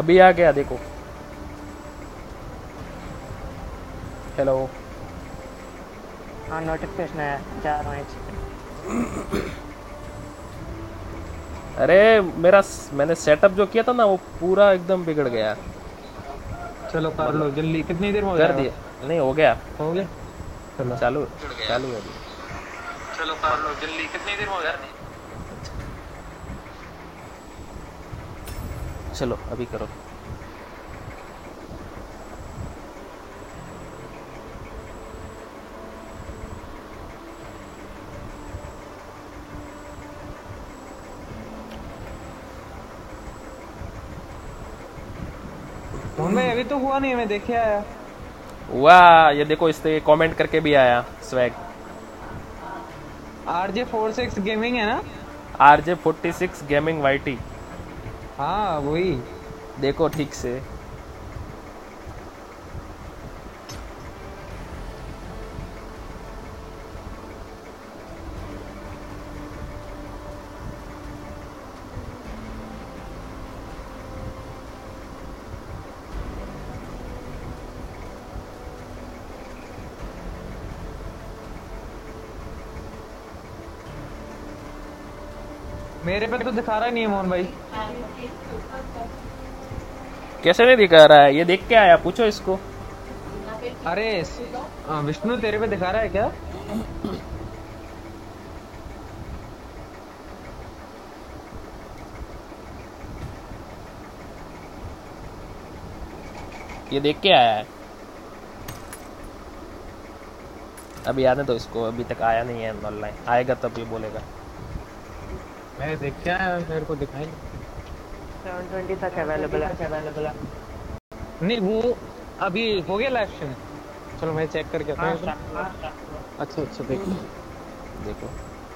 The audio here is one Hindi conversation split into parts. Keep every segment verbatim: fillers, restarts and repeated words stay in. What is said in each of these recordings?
अभी आ गया देखो। हेलो। हाँ नोटिफिकेशन आया, जा रहा हूँ एक सेकंड। अरे मेरा मैंने सेटअप जो किया था ना वो पूरा एकदम बिगड़ गया। चलो कर लो जल्दी, कितनी देर में हो कर जाएगा? दिया नहीं, हो गया। हो गया चलो चालू चालू है अभी। चलो कर लो जल्दी, कितनी देर में हो जाएगा? चलो अभी करो। फोन में अभी तो हुआ नहीं, मैं देखे आया। वाह ये देखो, इस पे कमेंट करके भी आया swag. RJ four six gaming है ना? RJ forty six gaming YT. हाँ वही देखो ठीक से। मेरे पे तो दिखा रहा नहीं है मोहन भाई। कैसे नहीं दिखा रहा है? ये देख के आया, पूछो इसको। अरे आ, विष्णु तेरे पे दिखा रहा है क्या? ये देख के आया है। अभी आने तो इसको, अभी तक आया नहीं है ऑनलाइन, आएगा तब ये बोलेगा। मैं देख के आया, मेरे को दिखाई नहीं। सेवन ट्वेंटी तक अवेलेबल है अवेलेबल है नहीं वो अभी हो गया लाइव स्ट्रीम। चलो मैं चेक करके आता हूँ। अच्छा अच्छा देखो देखो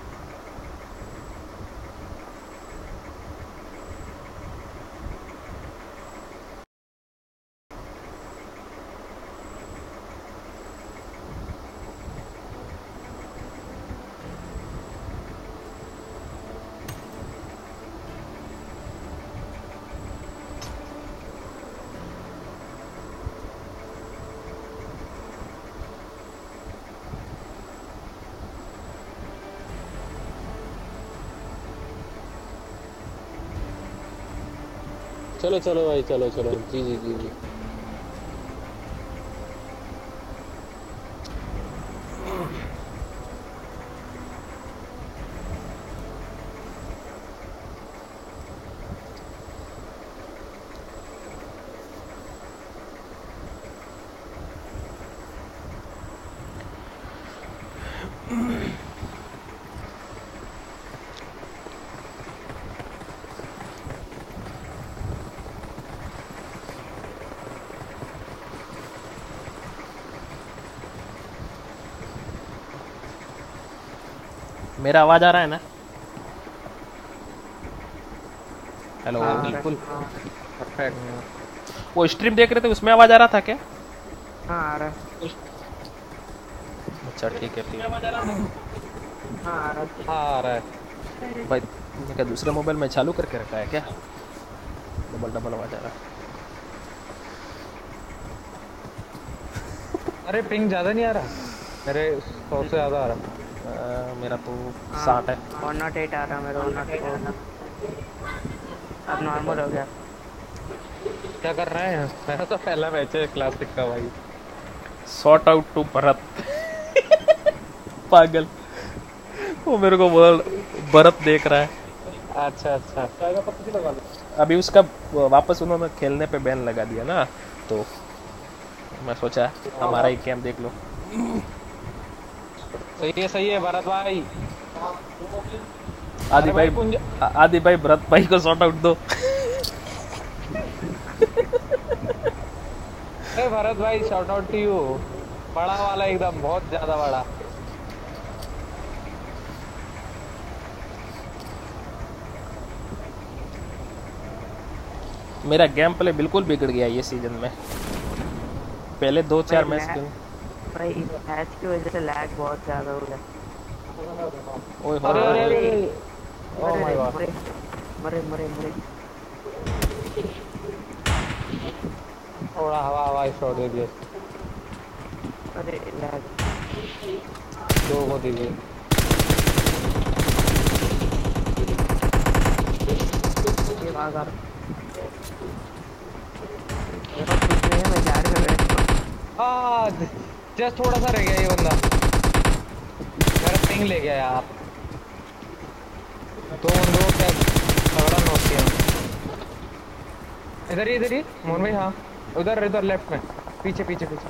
चलो चलो भाई, चलो चलो, जी जी जी जी। मेरा आवाज आ रहा है ना? हेलो। हाँ बिल्कुल परफेक्ट। वो स्ट्रीम देख रहे थे, उसमें आवाज आ रहा था क्या? हाँ आ रहा है। अच्छा ठीक है ठीक है। हाँ आ रहा है। हाँ आ रहा है भाई मैं क्या दूसरे मोबाइल में चालू करके रखा है क्या? डबल डबल आवाज आ रहा है। अरे पिंग ज्यादा नहीं आ रहा मेरे, सौ से ज्यादा आ रहा। आ, मेरा तो साठ है। वन नॉट एट आ रहा है मेरा, वन नॉट एट अब नॉर्मल हो गया। क्या कर रहे हैं? मेरा तो पहला मैच है क्लासिक का भाई। Sort out to Bharat. पागल, वो मेरे को बोल भरत देख रहा है। अच्छा अच्छा अभी उसका वापस उन्होंने खेलने पे बैन लगा दिया ना, तो मैं सोचा हमारा ही गेम देख लो। सही है सही है भरत भाई। आदि भाई, भाई आदि भाई भरत भाई को सॉर्ट आउट दो। अरे भरत भाई शॉर्ट आउट टू यू, बड़ा वाला एकदम बहुत ज्यादा बड़ा। मेरा गेम प्ले बिल्कुल बिगड़ गया ये सीजन में। पहले दो चार मैच के भाई इस मैच की वजह से लैग बहुत ज्यादा हो गया। ओए अरे होए अरे होए। Oh my god. मरे मरे मरे थोड़ा हवा हवा शॉट दे दिया। अरे लैग। दो को दीजिए। ये भागा। मेरे पास कुछ नहीं है, मैं गाड़ी में बैठ। आ जस्ट थोड़ा सा रह गया ये बंदा। मेरा पिंग ले गया यार। दो बंदों को क्या तगड़ा नॉक किया। इधर ही इधर ही मोहन भाई। हाँ उधर इधर लेफ्ट में। पीछे पीछे पीछे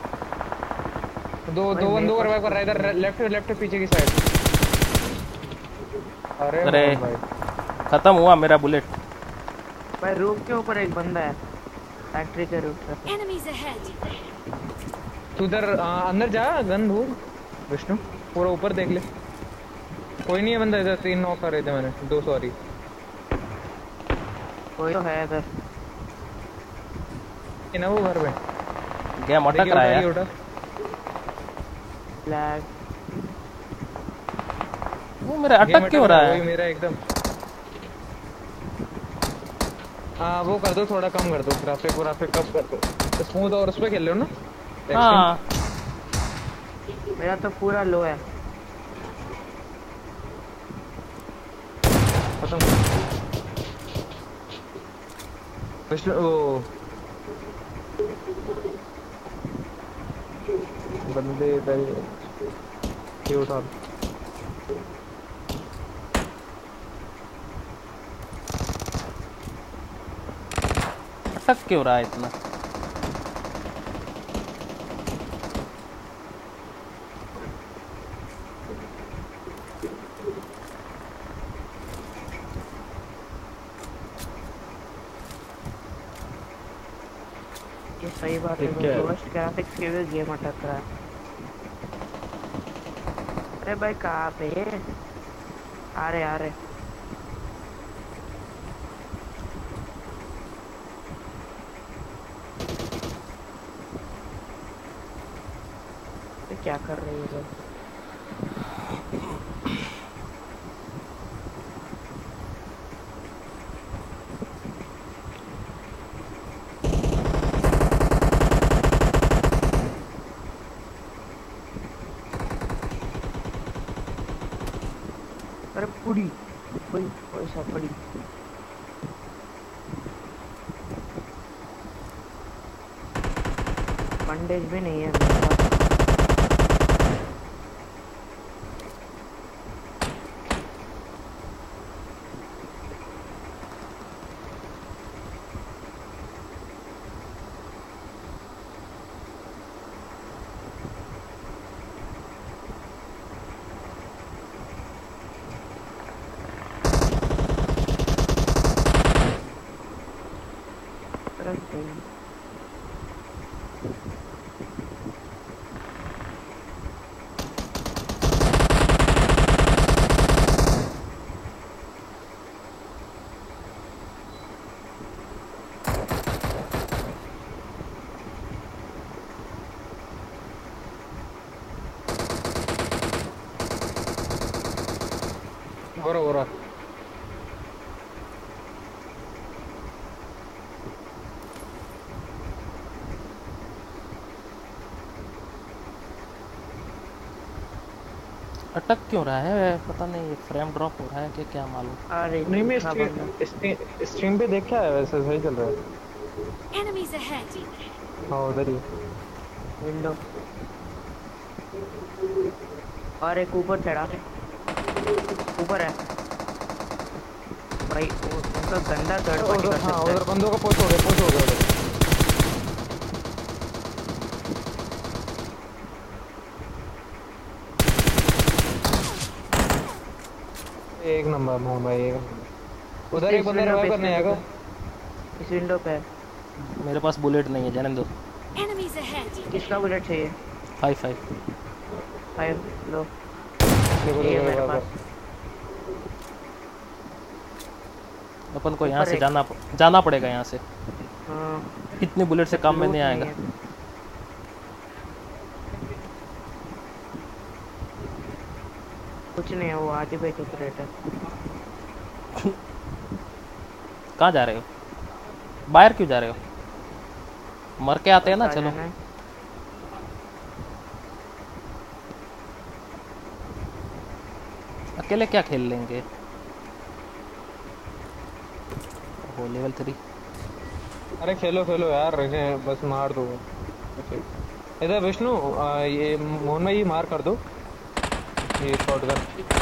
दो दो बंदों को रिवाइव कर रहा है। इधर लेफ्ट लेफ्ट पीछे की साइड। अरे अरे मोहन भाई खत्म हुआ मेरा बुलेट। भाई रूफ के ऊपर एक बंदा है, फैक्ट्री के रूफ पे। Enemies ahead. तू उधर अंदर जा गन ढूंढ विष्णु। पूरा ऊपर देख ले। कोई नहीं है बंदा इधर। तीन नॉक कर रहे थे मैंने। दो सॉरी। कोई तो है इधर। ये ना वो घर में गेम अटक रहा है यार। लैग। वो मेरा अटक क्यों रहा है? मेरा एकदम। हाँ वो कर दो, थोड़ा कम कर दो। ग्राफिक ग्राफिक कम कर दो। स्मूथ और उस पे खेल लो ना। हाँ मेरा तो पूरा लो है। खत्म। विष्णु ओ बंदे इधर ये उठा। अटक क्यों रहा है इतना? ये सही बात है। लोएस्ट ग्राफिक्स के लिए गेम अटक रहा है। अरे भाई कहाँ पे है? आ रहे आ रहे। क्या कर रही है? अरे पूरी कोई कोई सा पड़ी। बंडेज भी नहीं है मेरे पास। बोरा बोरा अटक क्यों रहा है पता नहीं। फ्रेम ड्रॉप हो रहा है कि क्या मालूम। अरे नहीं मैं स्ट्रीम स्ट्रीम पे देखा है। वैसे सही चल रहा है। Enemies ahead. हाँ उधर ही विंडो। और एक ऊपर चढ़ा ऊपर है भाई। उनका गंदा थर्ड पार्टी कर सकता है। उधर बंदों का पोस्ट हो गया। पोस्ट हो गया उधर। एक नंबर मोहन भाई एक नंबर। उधर एक बंदा रिवाइव करने आएगा। इस विंडो पे। मेरे पास बुलेट नहीं है जाने दो। Enemies ahead. किसका बुलेट चाहिए? फाइव फाइव फाइव लो। देखो ये देखो मेरे देखो पास। अपन को यहाँ ऊपर से एक- जाना जाना पड़ेगा यहाँ से। हाँ इतने बुलेट से काम में लूट नहीं आएगा। है। कुछ नहीं है वो आधी पे ऑपरेटर। कहाँ जा रहे हो? बाहर क्यों जा रहे हो? मर के आते हैं ना, आ चलो। जाना है। अकेले क्या खेल लेंगे? वो लेवल थ्री। अरे खेलो खेलो यार, इन्हें बस मार दो। इधर विष्णु, आ, ये मोहन भाई मार कर दो ये शॉटगन।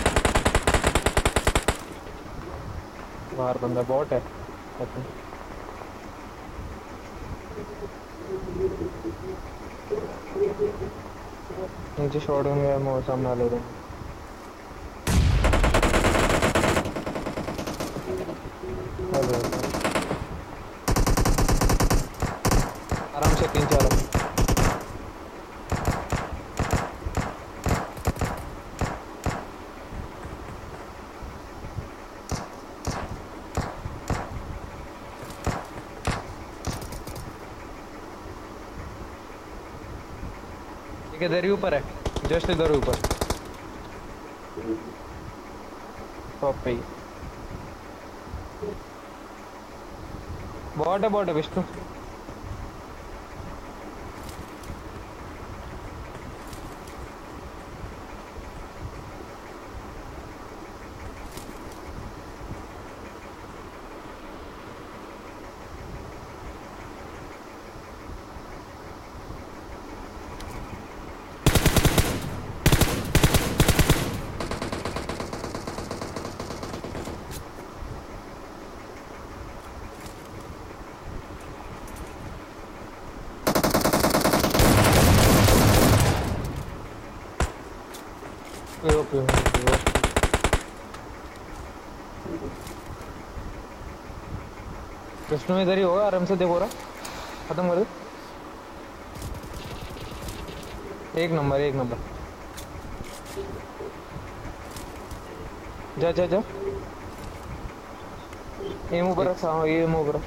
बाहर बंदा बॉट है। अच्छा। नीचे शॉटगन गया, मैं सामने ले रहा हूँ। हेलो, आराम से तीन चार। एक इधर ही ऊपर है, जस्ट इधर ऊपर टॉप पे ही। बॉट है, बॉट है विष्णु। Okay okay. विष्णु इधर ही होगा, आराम से देखो रहा। खत्म कर दे। एक नंबर, एक नंबर। जा जा जा। एम ऊपर रख। हाँ ये एम ऊपर।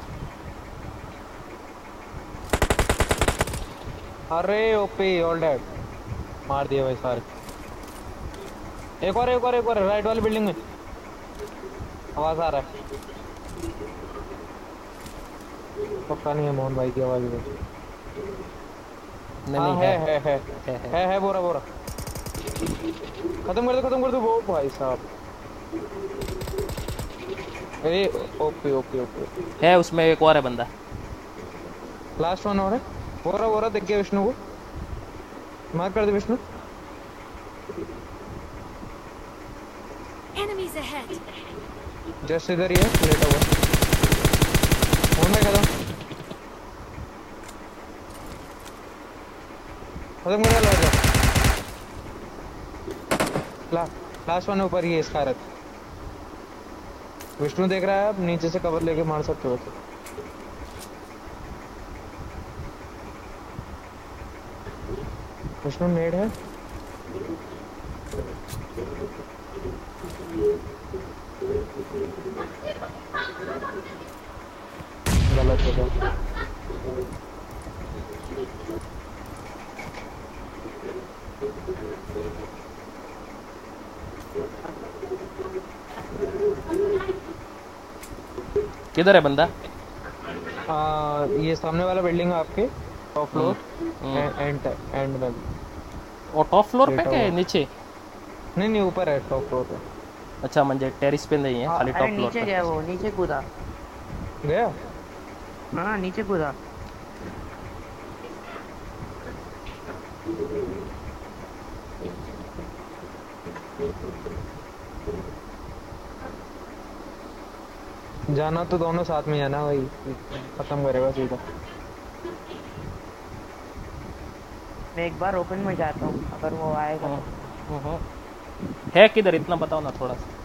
अरे ओपी ऑल डेड। मार दिया भाई सारे। एक और एक और एक और राइट वाली बिल्डिंग में आवाज आ रहा है। पक्का नहीं है मोहन भाई की आवाज। नहीं हाँ नहीं है है, है है है, है। है है बोरा बोरा। खत्म कर दो खत्म कर दो वो भाई साहब। ए ओपी ओपी ओपी। है उसमें एक और है बंदा। लास्ट वन और है। बोरा बोरा देख गया विष्णु को। मार कर दे विष्णु। Enemies ahead. जस्ट इधर ही है लेटा हुआ। मोहन भाई खत्म खत्म कर लो। ला लास्ट वन ऊपर ही है इसका रथ। विष्णु देख रहा है, आप नीचे से कवर लेके मार सकते हो। विष्णु नेड है। गलत हो गया। किधर है बंदा? आ, ये सामने वाला बिल्डिंग है आपके top floor hmm. End end में। और टॉप फ्लोर पे लेटा क्या है? हुआ। नीचे? नहीं नहीं ऊपर है टॉप फ्लोर पे। अच्छा म्हणजे टेरिस पे नहीं है, खाली अरे टॉप फ्लोर नीचे पे। गया, वो नीचे कूदा। गया। हाँ नीचे कूदा। जाना तो दोनों साथ में जाना भाई, खत्म करेगा सीधा। मैं एक बार ओपन में जाता हूँ, अगर वो आएगा तो। हम्म, हम्म। है किधर इतना बताओ ना थोड़ा सा।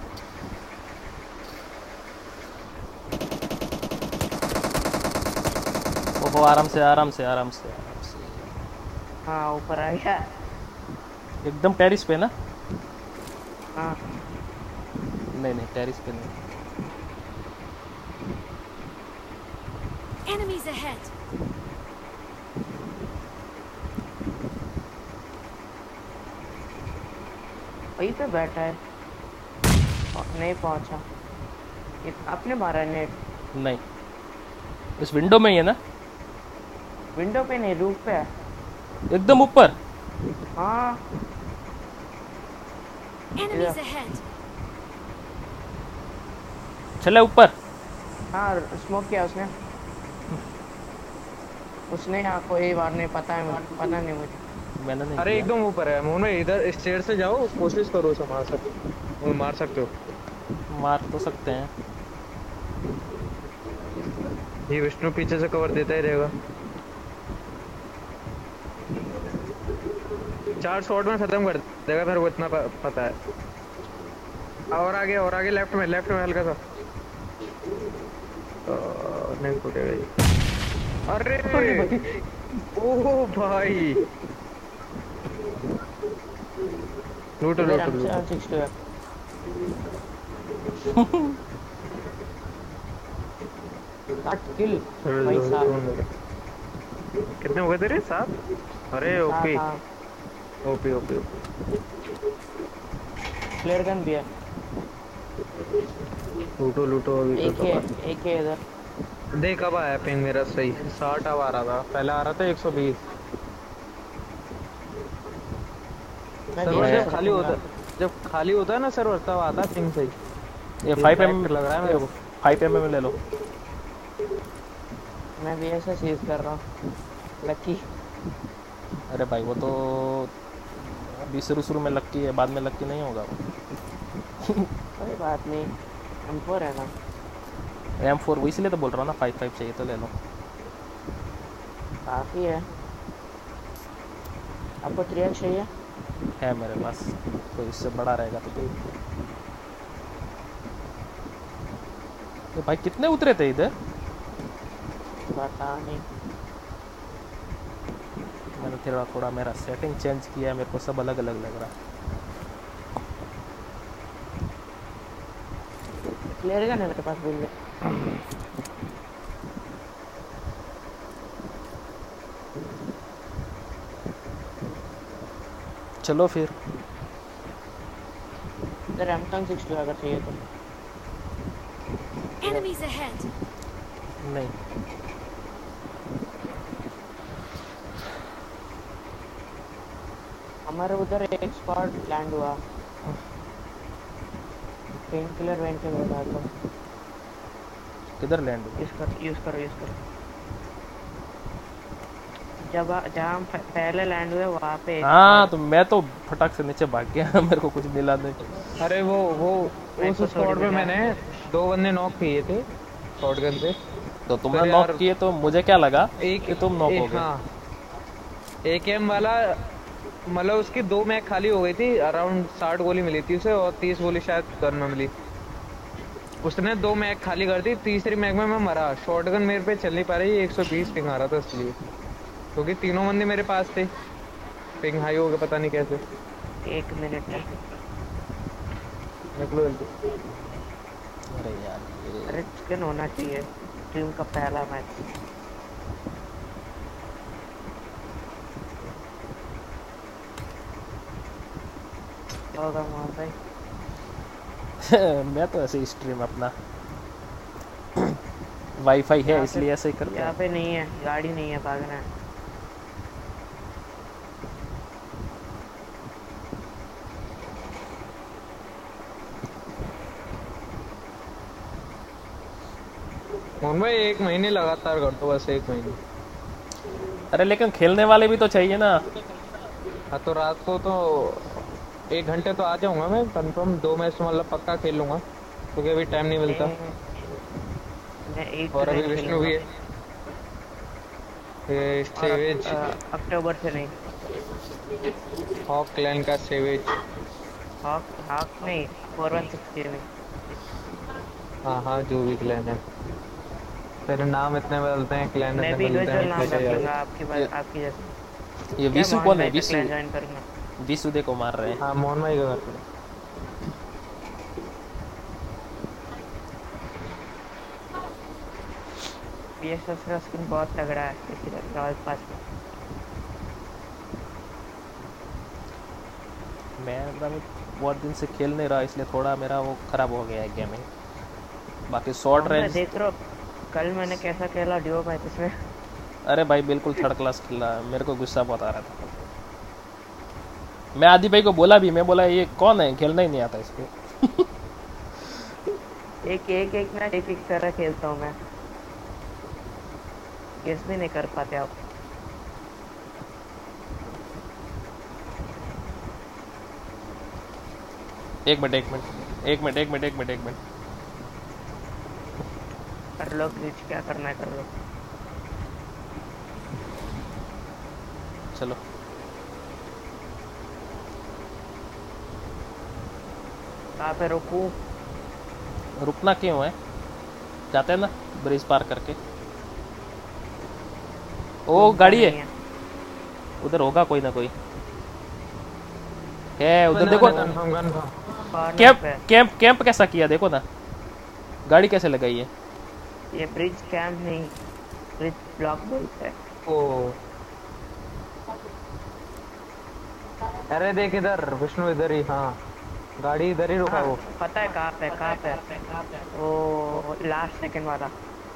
ओहो आराम से आराम से आराम से आराम से। हाँ ऊपर आ गया। एकदम टेरिस पे ना? हाँ नहीं नहीं टेरिस पे नहीं। Enemies ahead. वहीं पे बैठा है। नहीं पहुंचा। ये आपने मारा नेट? नहीं इस विंडो में ही है ना? विंडो पे नहीं, रूफ पे है। एकदम ऊपर। हाँ Enemies ahead. चले ऊपर। हाँ, स्मोक किया उसने। उसने यहाँ कोई बार नहीं, पता है मुझे, पता नहीं मुझे। मैंने नहीं अरे किया। एकदम ऊपर है मोहन भाई, इधर स्टेयर से जाओ, कोशिश करो उसे मार सकते वो मार सकते हो। मार तो सकते हैं। ये विष्णु पीछे से कवर देता ही रहेगा। चार शॉट में खत्म कर देगा मेरे को इतना प- पता है। और आगे और आगे लेफ्ट में लेफ्ट में हल्का सा अ, नहीं फुटेगा ये। अरे ओह भाई लूटो इधर लूटो M लूटो। सिक्सटी है। साठ किल भाई, साठ। कितने हो गए तेरे? सात? अरे ओपी साठ, हाँ। OP OP OP. Flare gun भी है। लूटो लूटो अभी एक तो है, दबा। एक है इधर। देख अब आया पिंग मेरा सही। साठ अब आ रहा था, पहले आ रहा था एक सौ बीस। मैं सर्वर भी जब ऐसा खाली रखूंगा। होता जब खाली होता है ना सर्वर तब आता है पिंग सही। ये फाइव एम लग रहा है मेरे को। फाइव एम में ले लो। मैं भी ऐसा चीज कर रहा हूँ। लकी। अरे भाई वो तो अभी शुरू शुरू में लक्की है, बाद में लक्की नहीं होगा वो। कोई बात नहीं, एम फोर है ना। एम फोर वो इसलिए तो बोल रहा हूँ ना, फाइव फाइव चाहिए तो ले लो। काफी है। आपको थ्री एक्स चाहिए? है मेरे पास, तो इससे बड़ा रहेगा तो कोई। तो भाई कितने उतरे थे इधर? पता नहीं। मैंने थोड़ा थोड़ा मेरा सेटिंग चेंज किया है, मेरे को सब अलग अलग लग रहा है। क्लियर गन है मेरे पास, बोल ले। चलो फिर। इधर एम सिक्सटी अगर चाहिए तो। Enemies ahead. नहीं हमारे उधर एक स्पॉट लैंड हुआ। पेन किलर वेन के बता दो। किधर लैंड हुआ? यूज कर यूज करो यूज करो। जब जहाँ हम प- पहले लैंड हुए वहाँ पे एक हाँ तो मैं तो फटाक से नीचे भाग गया। मेरे को कुछ मिला नहीं। अरे वो वो मेरे उस को स्पॉट थोड़ी पे मिला। मैंने दो बंदे नॉक किए थे शॉटगन से। तो तुमने फिर नॉक यार- किए तो मुझे क्या लगा एक कि तुम नॉक एक- हो गए। हाँ एक एम वाला मतलब उसकी दो मैग खाली हो गई थी, अराउंड साठ गोली मिली थी उसे और तीस गोली शायद गन में मिली। उसने दो मैग खाली कर दी, तीसरी मैग में मैं मरा। शॉटगन मेरे पे चल नहीं पा रही, एक सौ बीस पिंग आ रहा था इसलिए, क्योंकि तीनों बंदे मेरे पास थे। पिंग हाई हो गया पता नहीं कैसे। एक मिनट है। निकलो जल्दी। अरे यार ये- अरे चिकन होना चाहिए टीम का पहला मैच। क्या होगा मोहन भाई? मैं तो ऐसे ही स्ट्रीम अपना वाईफाई है यहाँ पे- इसलिए ऐसे ही करते यहाँ हैं। पे नहीं है, गाड़ी नहीं है, भागना है। मोहन भाई एक महीने लगातार कर दो, बस एक महीने। अरे लेकिन खेलने वाले भी तो चाहिए ना। हाँ तो रात को तो एक घंटे तो आ जाऊंगा मैं कंफर्म। दो मैच तो मतलब पक्का खेल लूंगा क्योंकि अभी टाइम नहीं मिलता। मैं- मैं एक और अभी दिन विष्णु भी है। ये और सेवेज अ- अक्टूबर से नहीं। हॉक क्लैन का सेवेज। हॉक हॉक नहीं, फोर वन सिक्सटी नहीं। हाँ हाँ जो भी क्लैन है, तेरे नाम इतने बदलते हैं, क्लैन मैं इतने भी बदलते इंडिविजुअल नाम हैं। रख यार लूंगा आपकी बात, ये- आपकी जैसे। ये क्या विशु मोहन कौन है? भाई का विशु क्लैन ज्वाइन करूंगा। विशु देखो मार रहे हैं। हाँ मोहन भाई का घर पे। पीएसएस का स्किन बहुत तगड़ा है इसी रॉयल पास में। मैं अभी बहुत दिन से खेल नहीं रहा इसलिए थोड़ा मेरा वो खराब हो गया है गेमिंग। बाकी शॉर्ट मोहन भाई रेंज देख रहे हो, कल मैंने कैसा खेला ड्यूओ मैच में। अरे भाई बिल्कुल थर्ड क्लास खेल रहा है, मेरे को गुस्सा बहुत आ रहा था। मैं आदि भाई को बोला भी, मैं बोला ये कौन है, खेलना ही नहीं आता इसको। एक एक एक मैच एक एक तरह खेलता हूँ मैं, गेस भी नहीं कर पाते आप। एक मिनट एक मिनट एक मिनट एक मिनट एक मिनट एक मिनट कर लो ग्लिच, क्या करना है कर लो। चलो कहाँ पे रुकूं? रुकना क्यों है, जाते हैं ना ब्रिज पार करके। ओ गाड़ी है उधर, होगा कोई ना कोई है उधर। देखो confirm confirm. Camp camp camp कैसा किया देखो ना, गाड़ी कैसे लगाई है। ये ब्रिज कैंप नहीं, ब्रिज ब्लॉक बोलते हैं। ओ अरे देख इधर विष्णु, इधर ही। हाँ गाड़ी इधर ही रुका है वो। पता है कहाँ पे कहाँ पे वो लास्ट सेकंड वाला।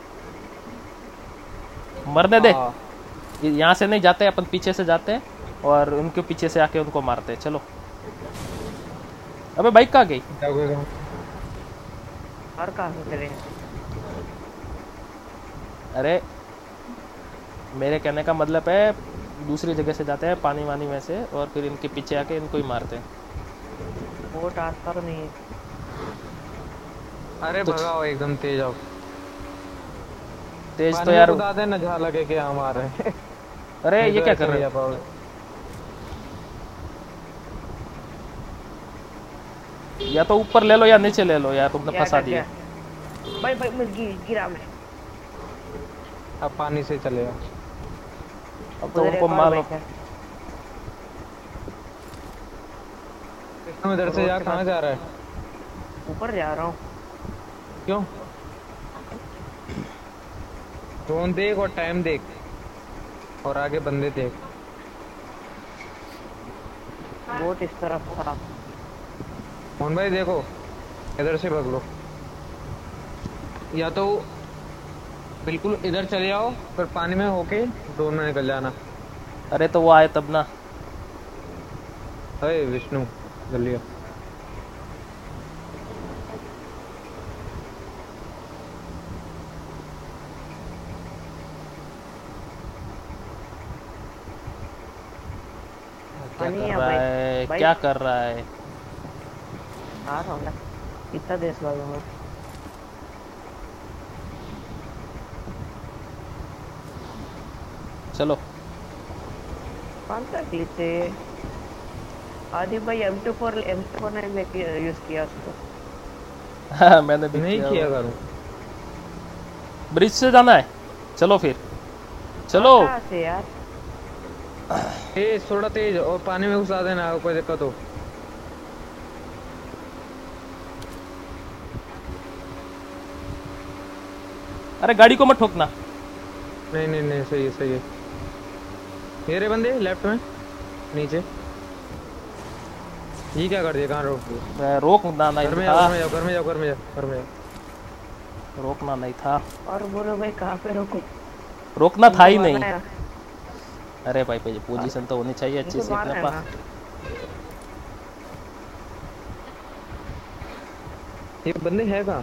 मरने दे, हाँ। यहाँ से नहीं जाते, अपन पीछे से जाते हैं और उनके पीछे से आके उनको मारते हैं। चलो। अबे बाइक कहाँ गई? और कहाँ से चलेंगे? अरे मेरे कहने का मतलब है दूसरी जगह से जाते हैं पानी वानी में से, और फिर इनके पीछे आके इनको ही मारते हैं। वो रास्ता तो नहीं है। अरे तो भगाओ एकदम तेज आओ। तेज तो यार बता देना जहाँ लगे कि हम आ रहे हैं। अरे नहीं ये तो क्या ऐसे कर रहे नहीं आ हो? पाओगे। या तो ऊपर ले लो या नीचे ले लो यार, तुमने क्या फंसा कर दिया। दिया? भाई भाई मैं गिर गिरा मैं। अब पानी से चलेगा। अब तो उधर उनको एक और मारो। बाइक है। विष्णु इधर से यार कहाँ जा रहा है? ऊपर जा रहा हूँ। क्यों? ड्रोन देख और टाइम देख और आगे बंदे देख। बोट इस तरफ था। मोहन भाई देखो इधर से भाग लो, या तो बिल्कुल इधर चले जाओ फिर पानी में होके ड्रोन में निकल जाना। अरे तो वो आए तब ना। अरे विष्णु जल्दी आओ। क्या पानी कर है रहा भाई। है, भाई। क्या कर रहा है? आ रहा हूँ ना, कितना देश भागूंगा। चलो। कौन सा ग्लिच है? आदि भाई M two four M two four ने यूज किया उसको। हाँ, मैंने भी नहीं किया करूँ। ब्रिज से जाना है, चलो फिर चलो। कहाँ से यार? तेज थोड़ा तेज और पानी में घुसा देना कोई दिक्कत हो। अरे गाड़ी को मत ठोकना। नहीं नहीं नहीं सही है सही है। ये रे बंदे लेफ्ट में नीचे। ये क्या कर दिया? कहाँ रोक दिया? मैं रोकना नहीं घर में था, जाओ घर में जाओ घर में जाओ घर में जाओ घर में जाओ। रोकना नहीं था, और बोलो भाई कहाँ पे रोको? रोकना था ही नहीं। नहीं। अरे भाई भाई पोजीशन तो होनी चाहिए अच्छी से अपने पास। ये बंदे है कहाँ?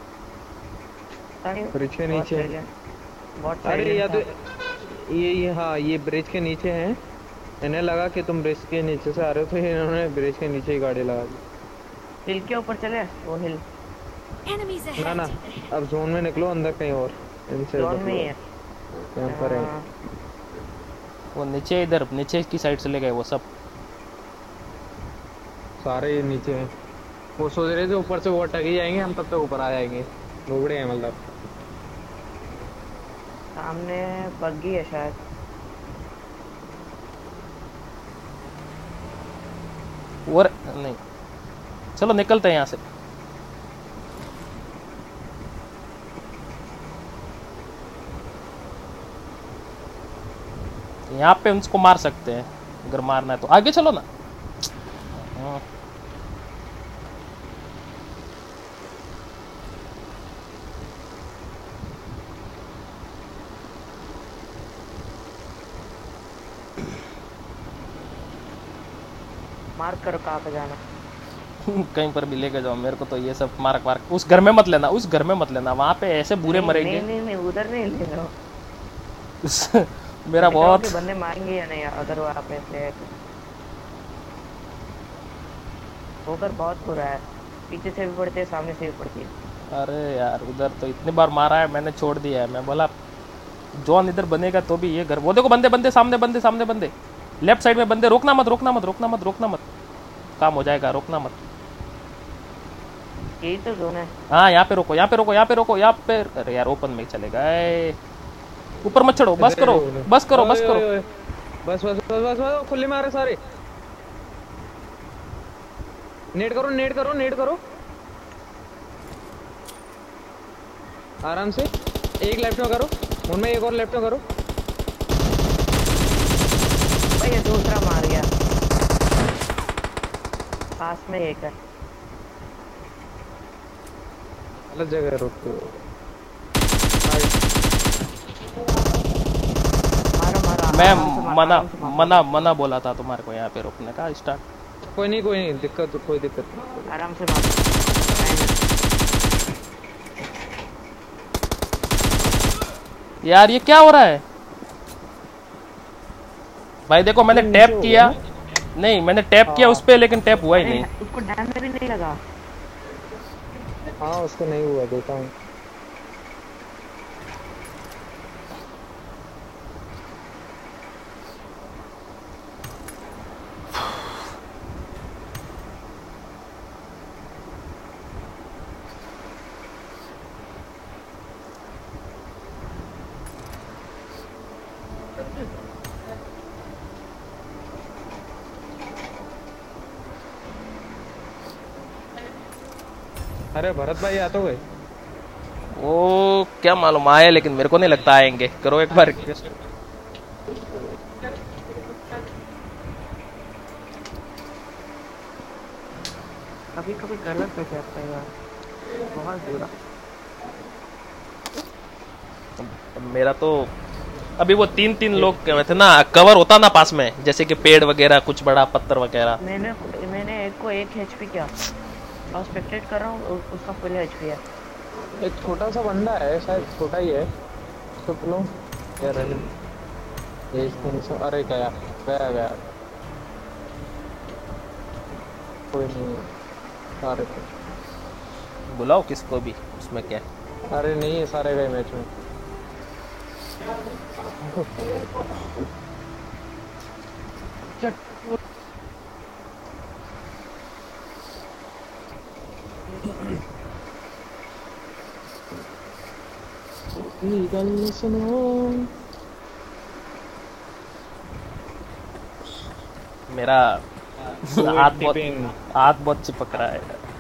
ब्रिज के नीचे। अरे या तो ये ये हाँ ये ब्रिज के नीचे हैं। इन्हें लगा कि तुम ब्रिज के नीचे से आ रहे हो तो इन्होंने ब्रिज के नीचे ही गाड़ी लगा दी। हिल के ऊपर चले वो हिल। Enemies ना ना ahead. अब जोन में निकलो अंदर कहीं और। इनसे जोन बच में लो। ही है। यहाँ पर है। हाँ, वो नीचे इधर नीचे की साइड से ले गए वो सब। सारे नीचे हैं। वो सोच रहे थे ऊपर से वो अटक ही जाएंगे, हम तब तक ऊपर आ जाएंगे। लोबड़े हैं मतलब। सामने बग्गी है शायद। और नहीं, चलो निकलते हैं यहाँ से। यहाँ पे उसको मार सकते हैं अगर मारना है तो। आगे चलो ना। हाँ। मार्क करो कहाँ पे जाना। कहीं पर भी लेके जाओ मेरे को, तो ये सब मार्क मार्क उस घर में मत लेना, उस घर में मत लेना, वहाँ पे ऐसे बुरे नहीं, मरेंगे। नहीं नहीं नहीं उधर नहीं ले लो। मेरा बहुत बंदे मारेंगे या नहीं अगर वहाँ पे से होकर बहुत बुरा है, पीछे से भी पड़ते हैं सामने से भी पड़ती है। अरे यार उधर तो इतनी बार मारा है मैंने, छोड़ दिया है। मैं बोला जॉन इधर बनेगा तो भी ये घर, वो देखो बंदे बंदे सामने, बंदे सामने, बंदे लेफ्ट साइड में बंदे। रोकना मत रोकना मत रोकना मत रोकना मत, काम हो जाएगा, रोकना मत। यही तो जोन है। हाँ यहाँ पे रोको, यहाँ पे रोको, यहाँ पे रोको, यहाँ पे। अरे यार ओपन में चले गए, ऊपर मत चढ़ो, बस करो बस करो बस करो। बस बस बस बस बस खुले मारे सारे। नेट करो नेट करो नेट करो आराम से। एक लेफ्ट में करो उनमें, एक और लेफ्ट में करो। भाई ये दूसरा मार गया, पास में एक है। अलग जगह रुक। मारो मारो मैं आराम से मारो, मना आराम से मारो। मना मना बोला था तुम्हारे को यहाँ पे रोकने का। स्टार्ट कोई नहीं कोई नहीं दिक्कत, कोई दिक्कत नहीं। आराम से मारो। यार ये क्या हो रहा है भाई? देखो मैंने टैप किया, नहीं मैंने टैप किया उस पे, लेकिन टैप हुआ ही नहीं। उसको डैमेज भी नहीं लगा। हाँ उसको नहीं हुआ, देखा हूँ। अरे भरत भाई आ तो गए। वो क्या मालूम आए, लेकिन मेरे को नहीं लगता आएंगे। करो एक बार रिक्वेस्ट। कभी कभी गलत हो जाता है यार, बहुत बुरा। मेरा तो अभी वो तीन तीन लोग क्या थे ना, कवर होता ना पास में, जैसे कि पेड़ वगैरह, कुछ बड़ा पत्थर वगैरह। मैंने मैंने एक को एक एचपी किया और स्पेक्टेट कर रहा हूँ, उसका फुल एचपी है। एक छोटा सा बंदा है, शायद छोटा ही है। तो लो क्या रहे ये तीन सौ। अरे गया गया गया, कोई नहीं। सारे बुलाओ किसको भी, उसमें क्या है। अरे नहीं है, सारे गए मैच में। मेरा हाथ बहुत हाथ बहुत चिपक रहा है।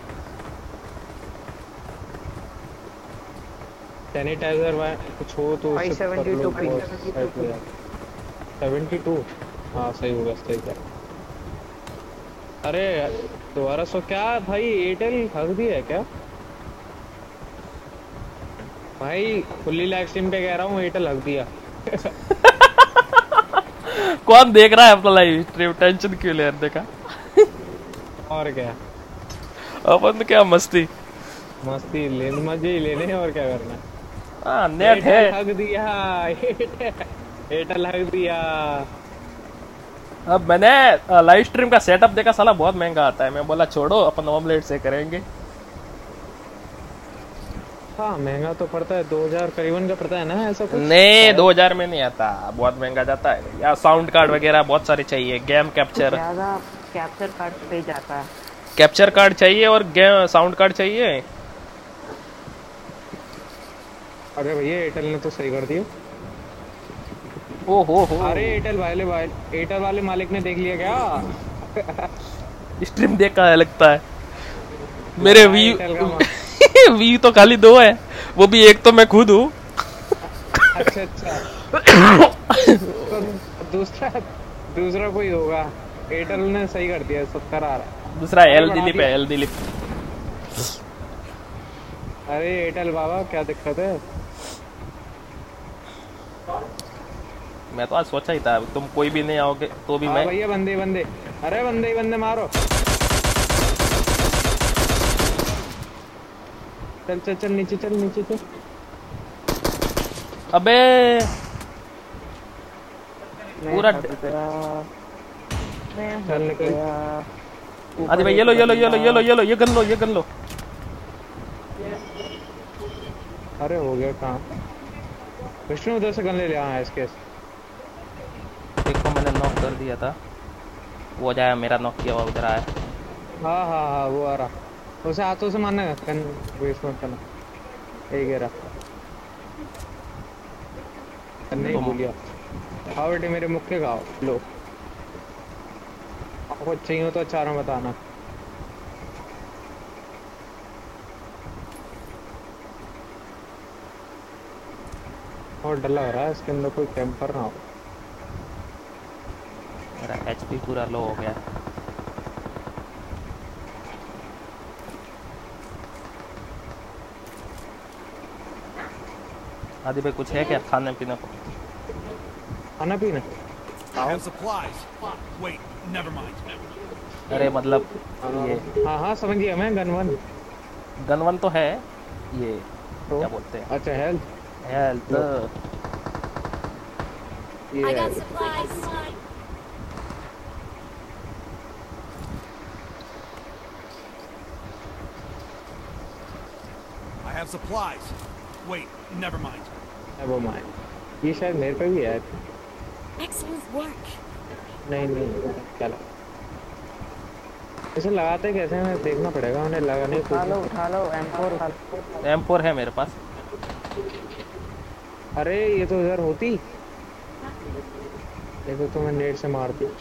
सैनिटाइजर कुछ हो तो भाई seventy two ping. Seventy two. हाँ सही होगा, सही है। अरे दोबारा सो क्या भाई, एयरटेल हक दी है क्या भाई? फुल्ली लाइव स्ट्रीम पे कह रहा हूँ, एयरटेल हक दिया। कौन देख रहा है अपना लाइव स्ट्रीम? टेंशन क्यों ले रहे का? और क्या, अपन तो क्या मस्ती मस्ती लेने, मजे ही लेने, और क्या करना। हाँ नेट है। हक दिया, एयरटेल हक दिया। अब मैंने लाइव स्ट्रीम का सेटअप देखा, साला बहुत महंगा आता है। मैं बोला छोड़ो, अपन ऑमलेट से करेंगे। हाँ महंगा तो पड़ता है, दो हजार करीबन का पड़ता है ना ऐसा कुछ? नहीं दो हजार में नहीं आता, बहुत महंगा जाता है। या साउंड कार्ड वगैरह बहुत सारे चाहिए, गेम कैप्चर। ज्यादा कैप्चर कार्ड पे जाता है। कैप्चर कार्ड चाहिए और गेम साउंड कार्ड चाहिए। अरे भैया एयरटेल ने तो सही कर दिया। ओ हो हो। अरे एयरटेल वाले भाई, एयरटेल वाले मालिक ने देख लिया क्या? स्ट्रीम देखा है लगता है। मेरे वी वी तो खाली दो है, वो भी एक तो मैं खुद हूँ। अच्छा अच्छा। तो दूसरा दूसरा कोई होगा। एयरटेल ने सही कर दिया, सत्तर आ रहा है। दूसरा एल दिलीप है, एल दिलीप। अरे एयरटेल बाबा क्या दिक्कत है? मैं तो आज सोचा ही था तुम कोई भी नहीं आओगे तो भी हाँ मैं। भैया बंदे बंदे अरे बंदे ही बंदे मारो। चल चल चल नीचे चल नीचे चल। अबे मैं पूरा थक गया, मैं चल थक निकल। गया। आदि भाई ऊपर ये लो एक ये लो ये लो ये लो बंदा। ये लो ये गन लो ये गन लो। अरे हो गया कहाँ? विष्णु उधर से गन ले लिया। हाँ इसके एक को मैंने नॉक कर दिया था, वो जाया मेरा नॉक किया हुआ उधर आया। हाँ हाँ हाँ वो आ रहा। उसे हाथों से मारना है, गन वेस्ट मत करना। यही गिरा नहीं तुम- भूलिया। खाओ बेटे मेरे मुक्के खाओ लो। आपको चाहिए हो तो अच्छा में बताना। और डर लग रहा है इसके अंदर कोई कैंपर ना हो। मेरा एचपी पूरा लो हो गया। आदि भाई कुछ है क्या खाने पीने को? खाना पीना I have supplies. Wait, never mind. अरे मतलब ये हाँ हाँ समझ गया मैं। गन वन गनवन तो है, ये तो क्या बोलते हैं अच्छा हेल्थ हेल्थ। I ये got supplies. I have supplies. Wait, never mind. वो माइंड। ये शायद मेरे पे भी है। Excellent work. नहीं नहीं चलो इसे लगाते कैसे हैं देखना पड़ेगा। उन्हें लगाने उठा लो उठा लो एम फोर उठा लो। एम फोर है मेरे पास। अरे ये तो इधर होती। देखो तो मैं नेट से मार दी।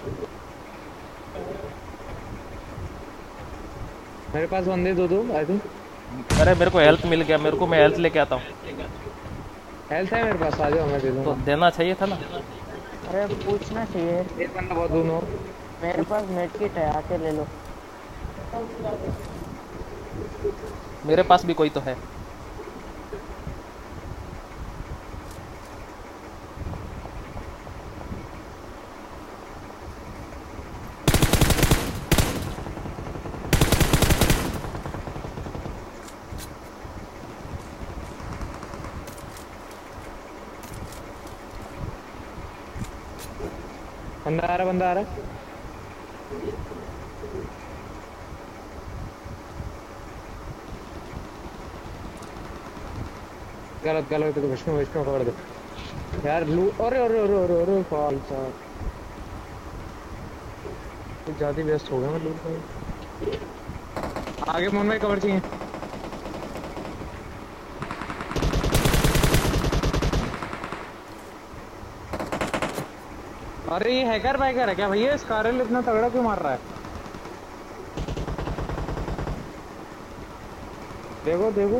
मेरे पास बंदे दो दो आई थिंक। अरे मेरे को हेल्थ मिल गया, मेरे को मैं हेल्थ लेके आता हूँ। हेल्थ है मेरे पास आ जाओ मैं दे तो दूंगा। देना चाहिए था ना। अरे पूछना चाहिए। एक बंदा बहुत दूर हो। मेरे पास मेड किट है, आके ले लो। मेरे पास भी कोई तो है। बंदा आ रहा बंदा आ रहा। गलत गलत तो विष्णु विष्णु खबर दे यार। लू अरे अरे अरे अरे अरे भाई साहब कुछ ज्यादा व्यस्त हो गया मैं लूट में। आगे मोहन भाई कवर चाहिए। अरे ये हैकर वैकर है क्या भैया? इस कारल इतना तगड़ा क्यों मार रहा है? देखो देखो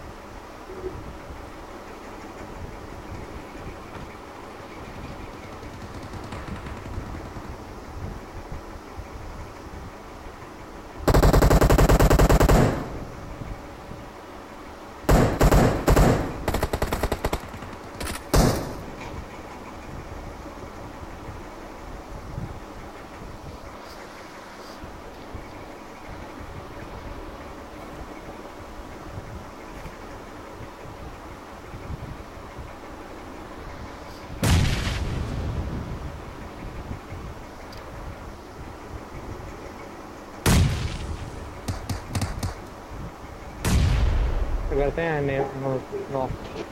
करते हैं ने, नो, नो।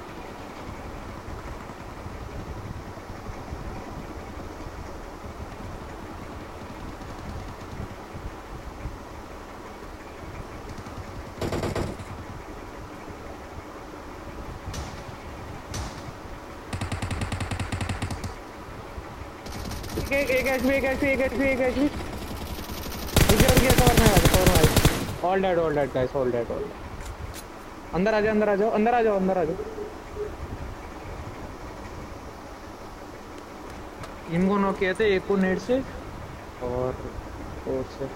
एक एक एचपी एक एचपी एक एचपी एक एचपी। रुक गया कवर में आ जाओ कवर में आ जाओ। All dead all dead guys all dead all dead. अंदर आ जाओ अंदर आ जाओ अंदर आ जाओ अंदर आ जाओ। इनको नॉक किए थे, एक को नेट से और और से।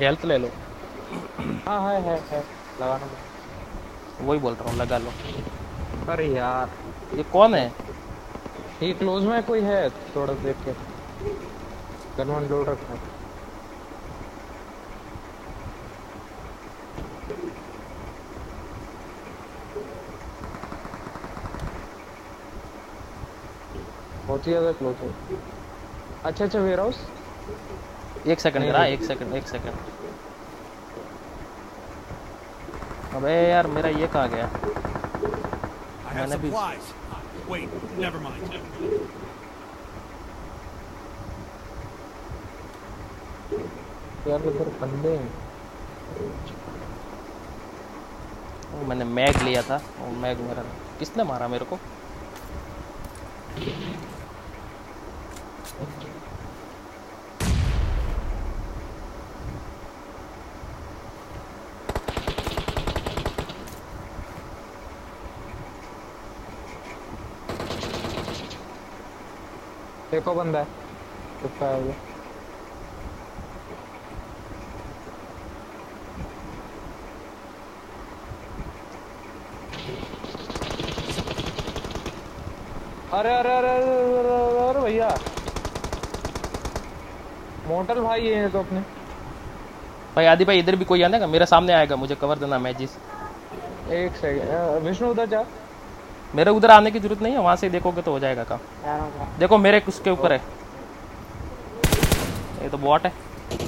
हेल्थ ले लो। हाँ है है है लगाना। वही बोल रहा हूँ, लगा लो। अरे यार ये कौन है? ये क्लोज में कोई है, थोड़ा देख के गन वन लोड रखना। बहुत ही ज्यादा क्लोज है। अच्छा अच्छा वेयर हाउस। एक सेकंड जरा, एक सेकंड एक सेकंड। अबे यार मेरा ये कहाँ गया? I have मैंने भी supplies. Wait, never mind. यार इधर बंदे हैं। वो मैंने मैग लिया था, वो मैग मेरा किसने मारा मेरे को? देखो बंदा है, रुका है वो। अरे अरे अरे अरे अरे अरे भैया, मोटल भाई ये है तो अपने। भाई आदि भाई इधर भी कोई आने का, मेरे सामने आएगा, मुझे कवर देना मैजिस। एक सेकंड विष्णु उधर जा। मेरे उधर आने की जरूरत नहीं है, वहां से देखोगे तो हो जाएगा काम। देखो मेरे उसके ऊपर है, ये तो बॉट है।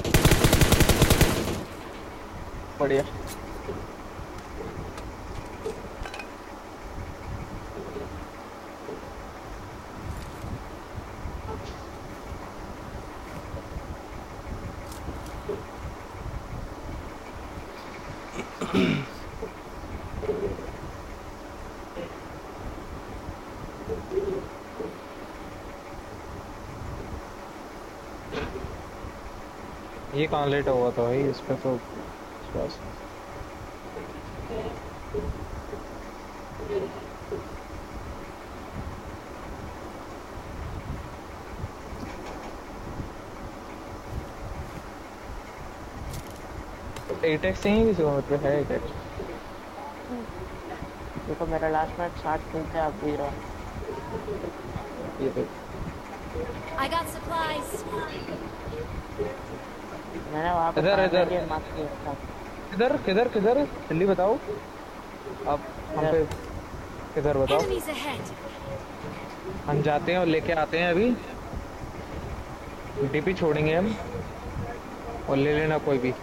बढ़िया। ये कहाँ लेट हुआ था भाई, इस पे तो बस। एट एक्स नहीं किसी को मतलब है एट एक्स। देखो मेरा लास्ट मैच साठ किल थे, आप भी रहो। ये देख I got supplies. मैंने वहाँ पे इधर इधर ये मार्क किया था। किधर किधर किधर जल्दी बताओ आप हम पे, किधर बताओ। Enemies ahead. हम जाते हैं और लेके आते हैं अभी। डीपी छोड़ेंगे हम और ले लेना कोई भी।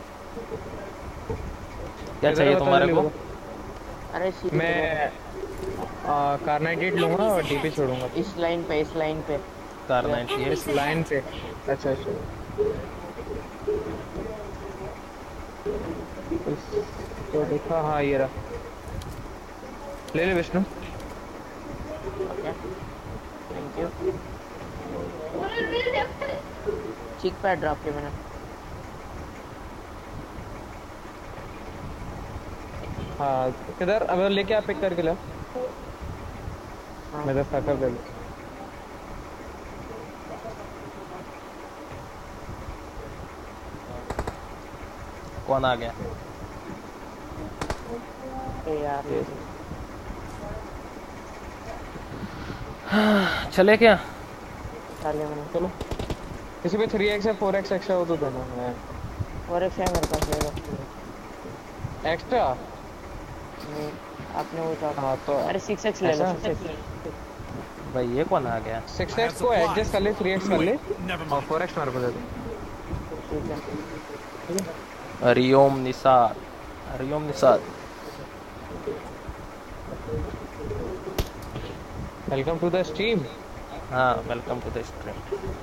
क्या चाहिए तुम्हारे को? अरे सीधी मैं कार नाइनटी एट लूंगा और डीपी छोड़ूंगा इस लाइन पे, इस लाइन पे कार नाइनटी एट इस लाइन पे। अच्छा अच्छा तो देखा, हाँ ये रहा, ले ले Vishnu. Thank you. Cheek pad drop किया मैंने। हाँ किधर, अब लेके आप पिक करके ला। मैं दस कर दे। कौन आ गया? ए यार चले क्या? चले मैंने। चलो किसी पे थ्री एक्स या फोर एक्स एक्स्ट्रा हो तो देना। मैं और एक है मेरे पास, ले लो। एक्स्ट्रा नहीं, आपने वो था। हाँ तो अरे सिक्स एक्स ले लो, सिक्स एक्स। भाई ये कौन आ गया? सिक्स एक्स को एडजस्ट कर ले, थ्री एक्स कर ले Never और mind. फोर एक्स मेरे को दे दो। ठीक है। Hariom Nisar, Hariom Nisar. Welcome to the stream. हाँ वेलकम टू द स्ट्रीम।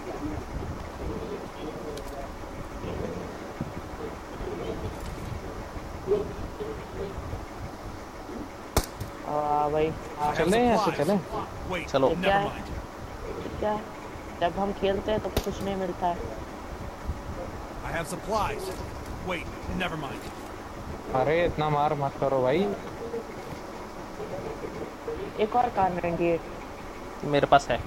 हाँ भाई, चले यहाँ से चले। Wait, चलो। क्या never है? mind. क्या है? जब हम खेलते हैं तो कुछ नहीं मिलता है। I have supplies. Wait, never mind. अरे इतना मार मत करो भाई। एक और कार नाइनटी एट मेरे पास है।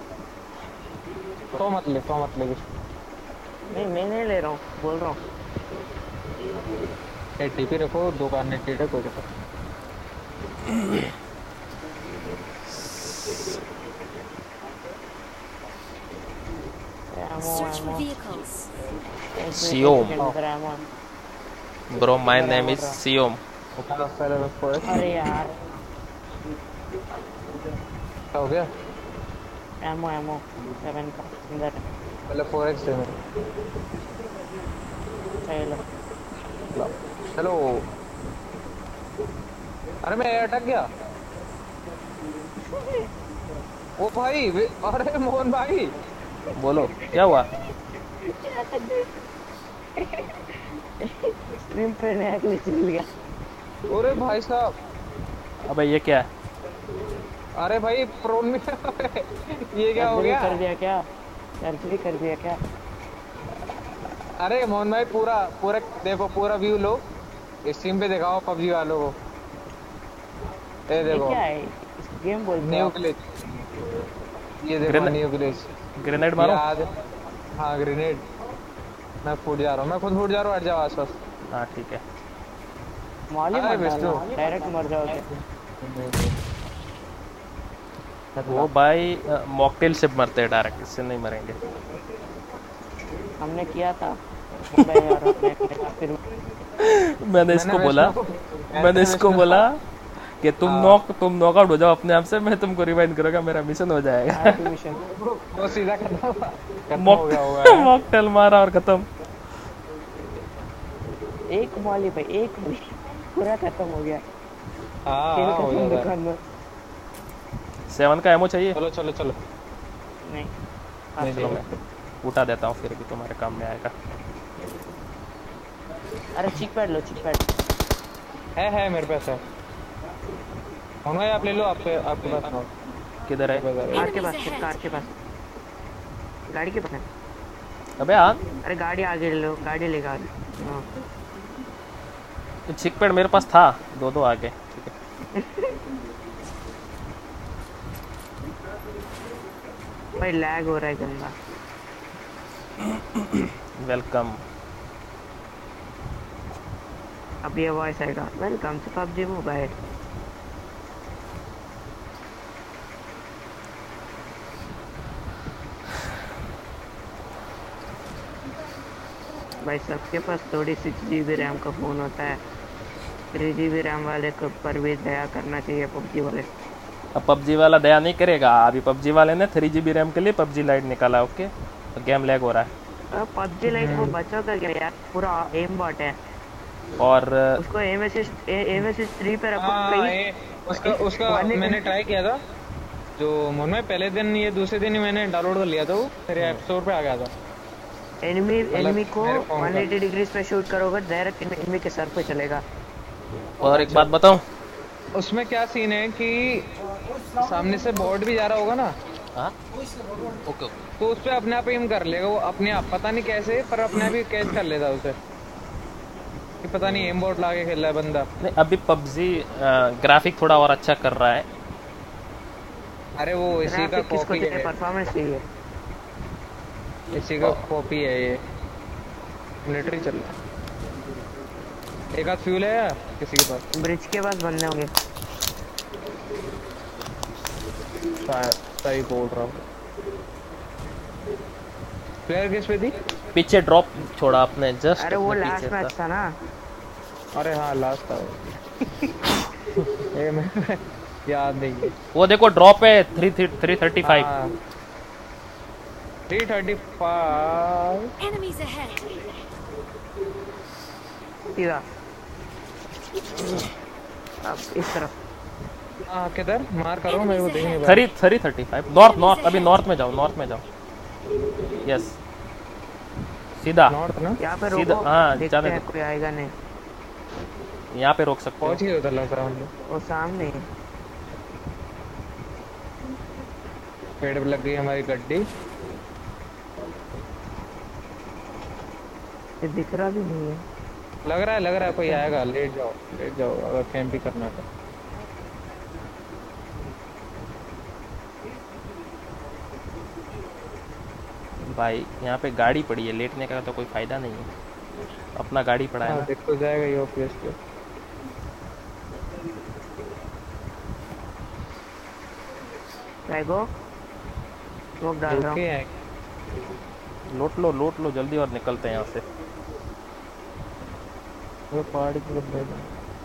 तो मत ले, तो मत ले। नहीं, मैं नहीं ले रहा हूँ, बोल रहा हूँ। ए टीपी रखो, दो कारने टीटे कोई दिक्कत Search for vehicles. Siom. Bro, my name is Siom. नहीं। पहले बस फोर एक्स अरे यार क्या हो गया? एमो एमो सेवन का अंदर पहले फोर एक्स दे मेरे। चलो ला। चलो। अरे मैं अटक गया। ओ भाई वे- अरे मोहन भाई बोलो क्या हुआ? स्क्रीन पे नया ग्लिच मिल गया। अरे भाई साहब, अबे ये क्या है? अरे भाई प्रोन में ये क्या हो सर्जरी गया? कर दिया क्या? सर्जरी कर दिया क्या? अरे मोहन भाई पूरा पूरा देखो, पूरा व्यू लो, स्ट्रीम पे दिखाओ पबजी वालों को। ये ये देखो क्या है? इस गेम बोलते न्यू हो? ग्लिच, ये देखो ग्रेनेड- न्यू ग्लिच। ग्रेनेड मारो। हाँ ग्रेनेड। मैं फूट जा रहा हूँ, मैं खुद फूट जा रहा हूँ, हट जाओ आसपास। हाँ ठीक है। मॉली अरे मत विष्णु। डालना, डायरेक्ट मर जाओगे। वो भाई मॉकटेल से मरते हैं डायरेक्ट, इससे नहीं मरेंगे। हमने किया था मुंबई और अपने फिर मैंने इसको बोला विष्णु को- मैंने इसको विष्णु- बोला कि तुम हाँ। नॉक तुम नॉकआउट हो जाओ अपने आप से, मैं तुमको रिवाइंड करूंगा, मेरा मिशन हो जाएगा। मिशन वो सीधा खत्म खत्म हो गया होगा है। मॉकटेल मारा और खत्म। एक मॉली भाई, एक मॉली पूरा खत्म हो गया। हाँ खेल हाँ, हो खत्म जाता है। दुकान में। सेवन का एमो चाहिए? चलो चलो चलो। नहीं नहीं चलो नहीं मैं उठा देता हूँ, फिर भी तुम्हारे काम में आएगा। अरे चिक पैड लो, चिक पैड। है है मेरे पास है। मोहन भाई आप ले लो, आपके आपके पास हो। किधर है? कार के पास, कार के पास, गाड़ी के पास है। अबे हाँ, अरे गाड़ी आगे ले लो, गाड़ी लेगा आगे। हाँ। चिक पैड मेरे पास था, दो दो आगे। ठीक है। भाई लैग हो रहा है गंदा। वेलकम। अब ये वॉइस आएगा, वेलकम टू पबजी मोबाइल। भाई सबके पास थोड़ी सिक्स जी बी रैम का फ़ोन होता है, थ्री जी बी रैम वाले के ऊपर भी दया करना चाहिए पबजी वाले। अब पबजी वाला दया नहीं करेगा, अभी पबजी वाले ने थ्री जी बी रैम के लिए पबजी लाइट निकाला। ओके, तो गेम लैग हो रहा है। पबजी लाइट को बचाओ क्या यार, पूरा एम बॉट है। और उसको aim assist aim assist three पे रखो। हाँ, कहीं ये उसका उसका वाले- मैंने ट्राई किया था, जो मोहन भाई पहले दिन, ये दूसरे दिन ही मैंने डाउनलोड कर लिया था, वो मेरे ऐप स्टोर पे आ गया था। एनिमी एनिमी को मेरे फोन का। वन एटी डिग्रीज पे शूट करोगे, डायरेक्ट एनिमी के सर पे चलेगा। और एक बात बताऊं, उसमें क्या सीन है कि सामने से बोर्ड भी जा रहा होगा ना, हाँ ओके तो उस पे अपने आप एम कर लेगा वो, अपने आप, पता नहीं कैसे, पर अपने आप ही कैच कर लेता उसे, कि पता नहीं एम बोर्ड लाके खेल रहा है बंदा। नहीं, अभी पबजी ग्राफिक थोड़ा और अच्छा कर रहा है। अरे वो इसी का ग्राफिक किसको कॉपी चाहिए? है, परफॉर्मेंस चाहिए। इसी का कॉपी है ये, मिलिट्री चल रहा है। एक आध फ्यूल है या किसी के पास? ब्रिज के पास बंदे होंगे। शायद सही बोल रहा हूँ। प्लेयर किस पे थी? पीछे ड्रॉप छोड़ा आपने जस्ट। अरे वो लास्ट मैच था ना। अरे हाँ लास्ट था वो। ये मैं याद नहीं है। वो देखो ड्रॉप है three three thirty five. Three thirty five. Enemies ahead. सीधा अब इस तरफ। हाँ किधर मार करो, मेरे को देख नहीं पा three three thirty five north north अभी नॉर्थ में जाओ, नॉर्थ में जाओ। यस सीधा नॉर्थ ना, यहाँ पे सीधा, रोको। हाँ, देखते जाने हैं दो। कोई आएगा नहीं। यहाँ पे रोक सकते पहुंच हो। ही उधर लग रहा हूँ। वो सामने ही। पेड़ पे लग गई हमारी गड्डी। ये दिख रहा भी नहीं है। लग रहा है लग रहा है कोई आएगा, लेट जाओ लेट जाओ अगर कैंप ही करना है तो। भाई यहाँ पे गाड़ी पड़ी है, लेटने का तो कोई फायदा नहीं है। अपना गाड़ी पड़ा है हाँ ना। देख तो जाएगा ये ऑब्वियस पे। बैगो स्मोक डाल रहा रुके हूँ। हैं लूट लो लूट लो जल्दी और निकलते हैं यहाँ से। वो पहाड़ी की तरफ बैठा।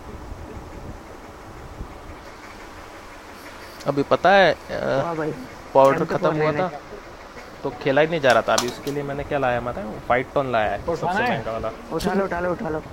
अभी पता है वाह भाई पाउडर M टू खत्म फोर हुआ लेने। था तो खेला ही नहीं जा रहा था। अभी उसके लिए मैंने क्या लाया माता है फाइट टोन लाया है उठाना सबसे है? महंगा वाला। उठा लो उठा लो उठा लो।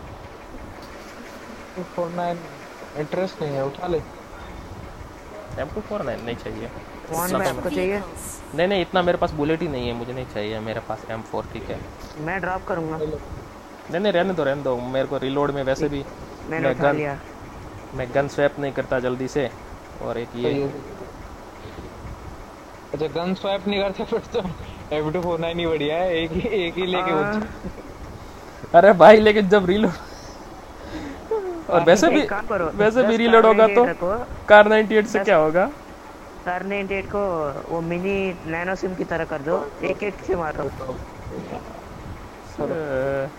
फोर नाइन इंटरेस्ट नहीं है, उठा ले। एम टू फोर नहीं चाहिए। वन इतना में तो आपको चाहिए? Vehicles. नहीं नहीं इतना मेरे पास बुलेट ही नहीं है, मुझे नहीं चाहिए। मेरे पास एम फोर ठीक है। मैं ड्रॉप करूंगा। नहीं नहीं रहने दो रहने दो, मेरे को रिलोड में वैसे भी मैंने मैं उठा गन लिया। मैं गन स्वैप नहीं करता जल्दी से। और एक ये अच्छा गन स्वैप नहीं करते फिर तो एम टू फोर नाइन ही बढ़िया है। एक ही एक ही लेके हाँ, उठ। अरे भाई लेकिन जब रिलोड और वैसे भी एक काम करो, वैसे भी दस रिलोड कार होगा तो नाइनटी एट रखो। कार नाइनटी एट से दस- क्या होगा। कार नाइनटी एट को वो मिनी नैनो सिम की तरह कर दो, एक एक से मारो। अ,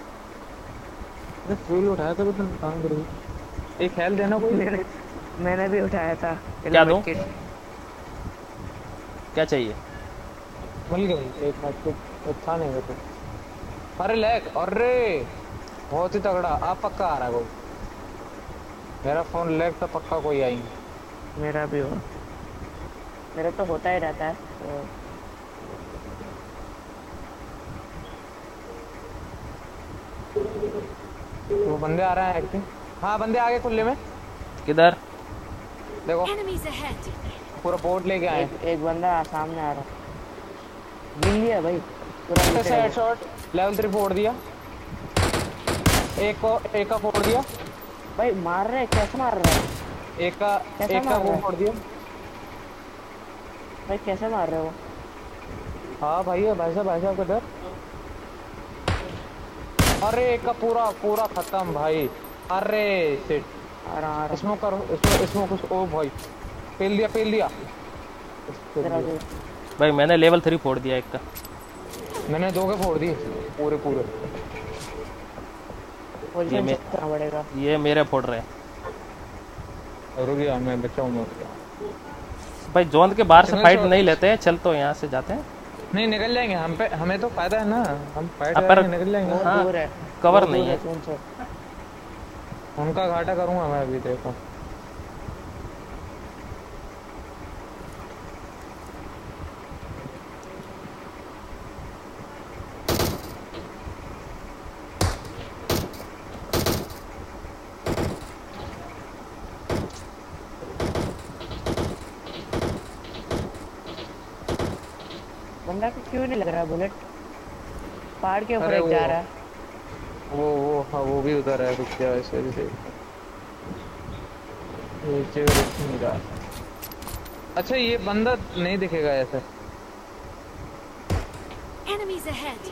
फ्यूल उठाया था तो काम करो। एक हेल्थ देना कोई। मैंने मैंने भी उठाया था। क्या दूं? किट। क्या चाहिए। मिल गई एक हाथ को था नहीं मेरे को। अरे लैग, अरे बहुत ही तगड़ा। आप पक्का आ रहा है कोई? मेरा फोन लैग तो पक्का कोई आएंगे। मेरा भी हो, मेरा तो होता ही रहता है तो। वो बंदे आ रहे हैं एक्टिंग। हाँ बंदे आ गए खुले में। किधर। देखो Enemies ahead. पूरा बोर्ड लेके आए। एक, एक बंदा सामने आ रहा। गिन लिया भाई पूरा नीचे है। हेडशॉट लेवल थ्री फोड़ दिया। एक को एक का फोड़ दिया। भाई मार रहे, कैसे मार रहे हो? एक का कैसा एक का मार वो रहा है? फोड़ दिया। भाई कैसे मार रहे हो? हाँ भाई भाई साहब भाई साहब किधर? अरे एक का पूरा पूरा खत्म भाई। अरे शिट। आ रहा आ रहा। स्मोक करो, स्मोक स्मोक कुछ। ओ भाई पेल दिया पेल दिया। तेरा भी। भाई मैंने लेवल थ्री फोड़ दिया एक का। मैंने दो के फोड़ दिए पूरे पूरे। पोजीशन मैं- चेक करना पड़ेगा। ये मेरे फोड़ रहे हैं। रुक गया मैं बचाऊंगा। भाई जोन के बाहर से सिंगल फाइट शॉट। नहीं लेते हैं, चल तो यहाँ से जाते हैं। नहीं निकल जाएंगे हम पे, हमें तो फायदा है ना। हम फाइट अब पर- करेंगे निकल जाएंगे। बहुत हाँ, दूर है। कवर बहुत नहीं दूर है। सुन से। उनका घाटा करूंगा मैं अभी। देखो बंदा को क्यों नहीं लग रहा बुलेट? पहाड़ के ऊपर अरे एक वो- जा रहा है। वो वो हाँ वो भी उधर है। रुक गया ऐसे ऐसे नीचे रुक नहीं रहा। अच्छा ये बंदा नहीं दिखेगा ऐसे। Enemies ahead.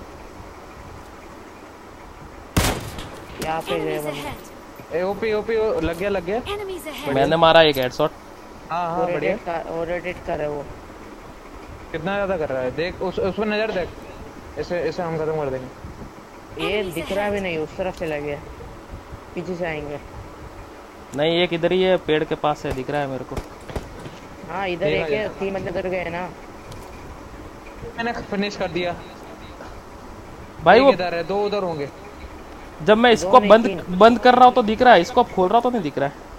यहाँ पे गए Enemies बंदा। ahead. ए ओपी ओपी लग गया लग गया। Enemies ahead. मैंने मारा एक हेडशॉट। हाँ वो हाँ बढ़िया। रोटेट कर वो रोटेट कर रहा है वो। कितना ज्यादा कर रहा है देख। उस उस पर नजर देख। ऐसे ऐसे हम खत्म कर देंगे। ये Enemies दिख रहा ahead. भी नहीं, उस तरफ से लगे। पीछे से आएंगे। नहीं एक इधर ही है, पेड़ के पास है, दिख रहा है मेरे को। हाँ इधर देखा एक है, गया। तीन बंदे उधर गए ना। मैंने फिनिश कर दिया। भाई एक वो इधर है, दो उधर होंगे। जब मैं स्कोप नहीं, बंद तीन। बंद कर रहा हूँ तो दिख रहा है, स्कोप खोल रहा हूँ तो नहीं दिख रहा है।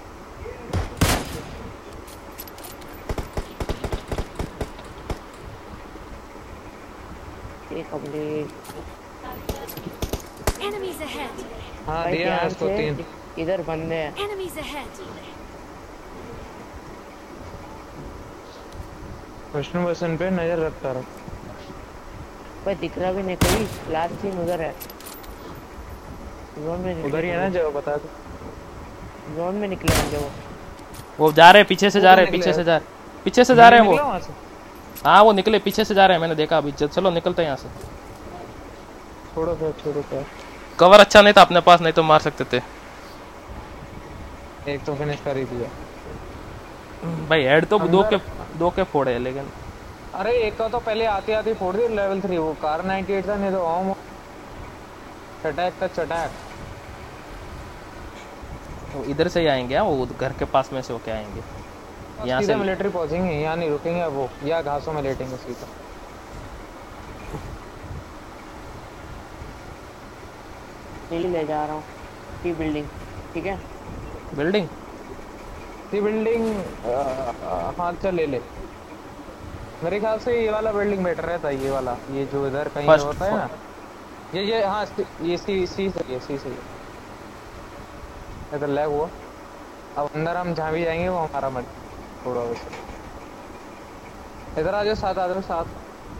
ये कंप्लीट। Enemies ahead. हाँ भाई दिया है ध्यान उसको से, तीन। इधर बंदे हैं। Enemies ahead. विष्णु बसन पे नजर रखता रहो। भाई दिख रहा भी नहीं कोई। लास्ट सीन उधर है। जोन में उधर ही है ना जो बता दो। जोन में निकले होंगे वो। वो जा रहे हैं पीछे से जा रहे हैं, निकले पीछे से हैं। जा रहे पीछे से जा रहे हैं निकला वो। वहाँ से? हाँ वो निकले पीछे से जा रहे हैं, मैंने देखा अभी। चल- चलो निकलते हैं यहाँ से। छोड़ो फिर छोड़ो फिर। कवर अच्छा नहीं था अपने पास, नहीं तो मार सकते थे। एक तो फिनिश कर ही दिया। भाई हेड तो दो के दो के फोड़े हैं लेकिन। अरे एक का तो पहले आते आते फोड़ दिया लेवल थ्री। वो कार नाइनटी एट था नहीं तो ओम। चटैक का चटैक। तो इधर से ही आएंगे हाँ, वो घर के पास में से होके आएंगे यहाँ सीधा से। मिलिट्री पहुंचेंगे, यहाँ नहीं रुकेंगे वो, या घासों में लेटेंगे सीधा। यही ले जा रहा हूँ टी बिल्डिंग, ठीक है? बिल्डिंग सी बिल्डिंग, हाँ चल ले ले। मेरे ख्याल से ये वाला बिल्डिंग बेटर रहता है, ये वाला, ये जो इधर कहीं First- होता है ना, ये ये हाँ ये सी सी सही है, सी सही है। इधर लैग हुआ। अब अंदर हम जहाँ भी जाएंगे वो हमारा मत थोड़ा वैसे। इधर आ जाओ, साथ आ जाओ, साथ।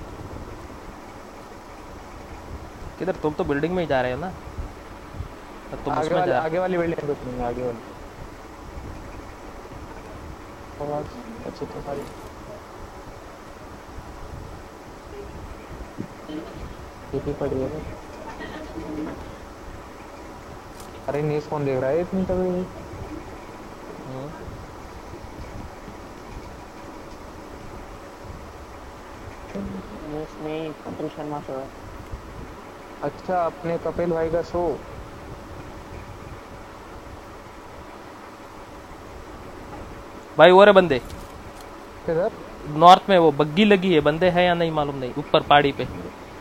किधर? तुम तो बिल्डिंग में ही जा रहे हो ना, तो तुम आगे उसमें वाली जा। आगे वाली बिल्डिंग कुछ नहीं है, आगे वाली आवाज अच्छी तो सारी। ये भी पड़ी है ना। अरे न्यूज़ कौन देख रहा है इतनी तगड़ी? हम्म। न्यूज़ में कपिल शर्मा शो है। अच्छा, अपने कपिल भाई का शो। भाई वो रहे बंदे किधर? नॉर्थ में, वो बग्गी लगी है, बंदे हैं या नहीं मालूम नहीं, ऊपर पहाड़ी पे।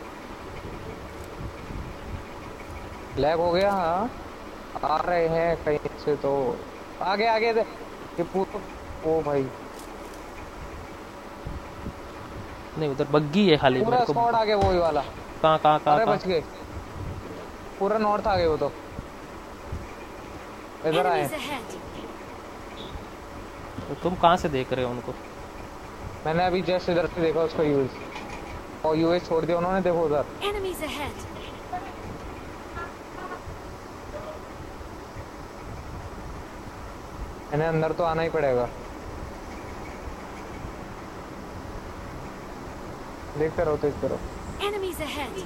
लैग हो गया। हाँ आ रहे हैं कहीं से, तो आगे आगे दे। ये पूरा ओ भाई नहीं उधर बग्गी है खाली पूरा मेरे को। स्क्वाड आगे, वही वाला। कहाँ कहाँ अरे कहाँ बच गए, पूरा नॉर्थ आ गए वो तो। इधर आए। Enemies ahead. तो तुम कहाँ से देख रहे हो उनको? मैंने अभी जस्ट इधर से देखा उसको, यूएस और यूएस छोड़ दिया उन्होंने, देखो उधर। Enemies ahead. इन्हें अंदर तो आना ही पड़ेगा। देखते रहो, देखते रहो। Enemies ahead.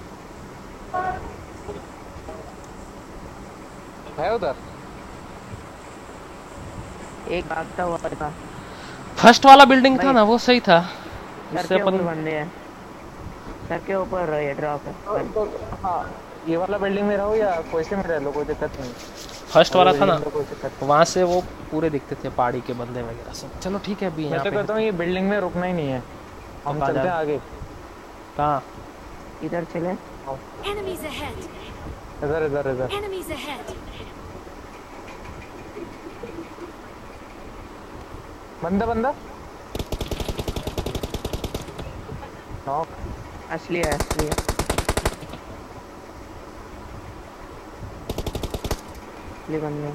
है उधर एक भागता हुआ था। फर्स्ट वाला बिल्डिंग था ना, वो सही था। सर उससे के ऊपर अपन बंदे हैं, सर के ऊपर ये ड्रॉप है। तो, हाँ ये वाला बिल्डिंग में रहो या कोई से में रह लो, कोई दिक्कत नहीं। फर्स्ट वाला था ना, बिल्डिंग में कोई दिक्कत नहीं। वहाँ से वो पूरे दिखते थे पहाड़ी के बंदे वगैरह सब। चलो ठीक है, अभी मैं यहाँ तो पे कहता हूँ ये बिल्डिंग में रुकना ही नहीं है, हम कहाँ चलते हैं जा- आगे। कहाँ? इधर चले। Enemies ahead. इधर इधर इधर। Enemies ahead. बंदा बंदा नॉक। असली है, असली है। असली बंदे।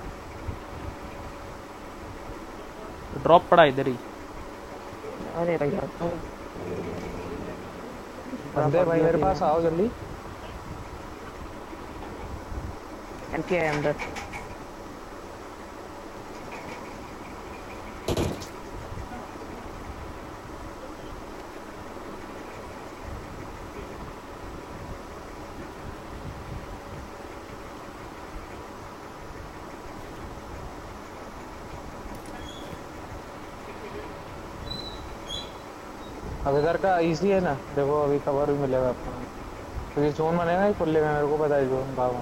ड्रॉप पड़ा इधर ही। अरे भाई बंदे भाई मेरे पास आओ जल्दी। एमके है अंदर। अब इधर का इजी है ना, देखो अभी कवर भी मिलेगा आपको, क्योंकि जोन बनेगा ही खुले में, मेरे को पता है जोन भागो।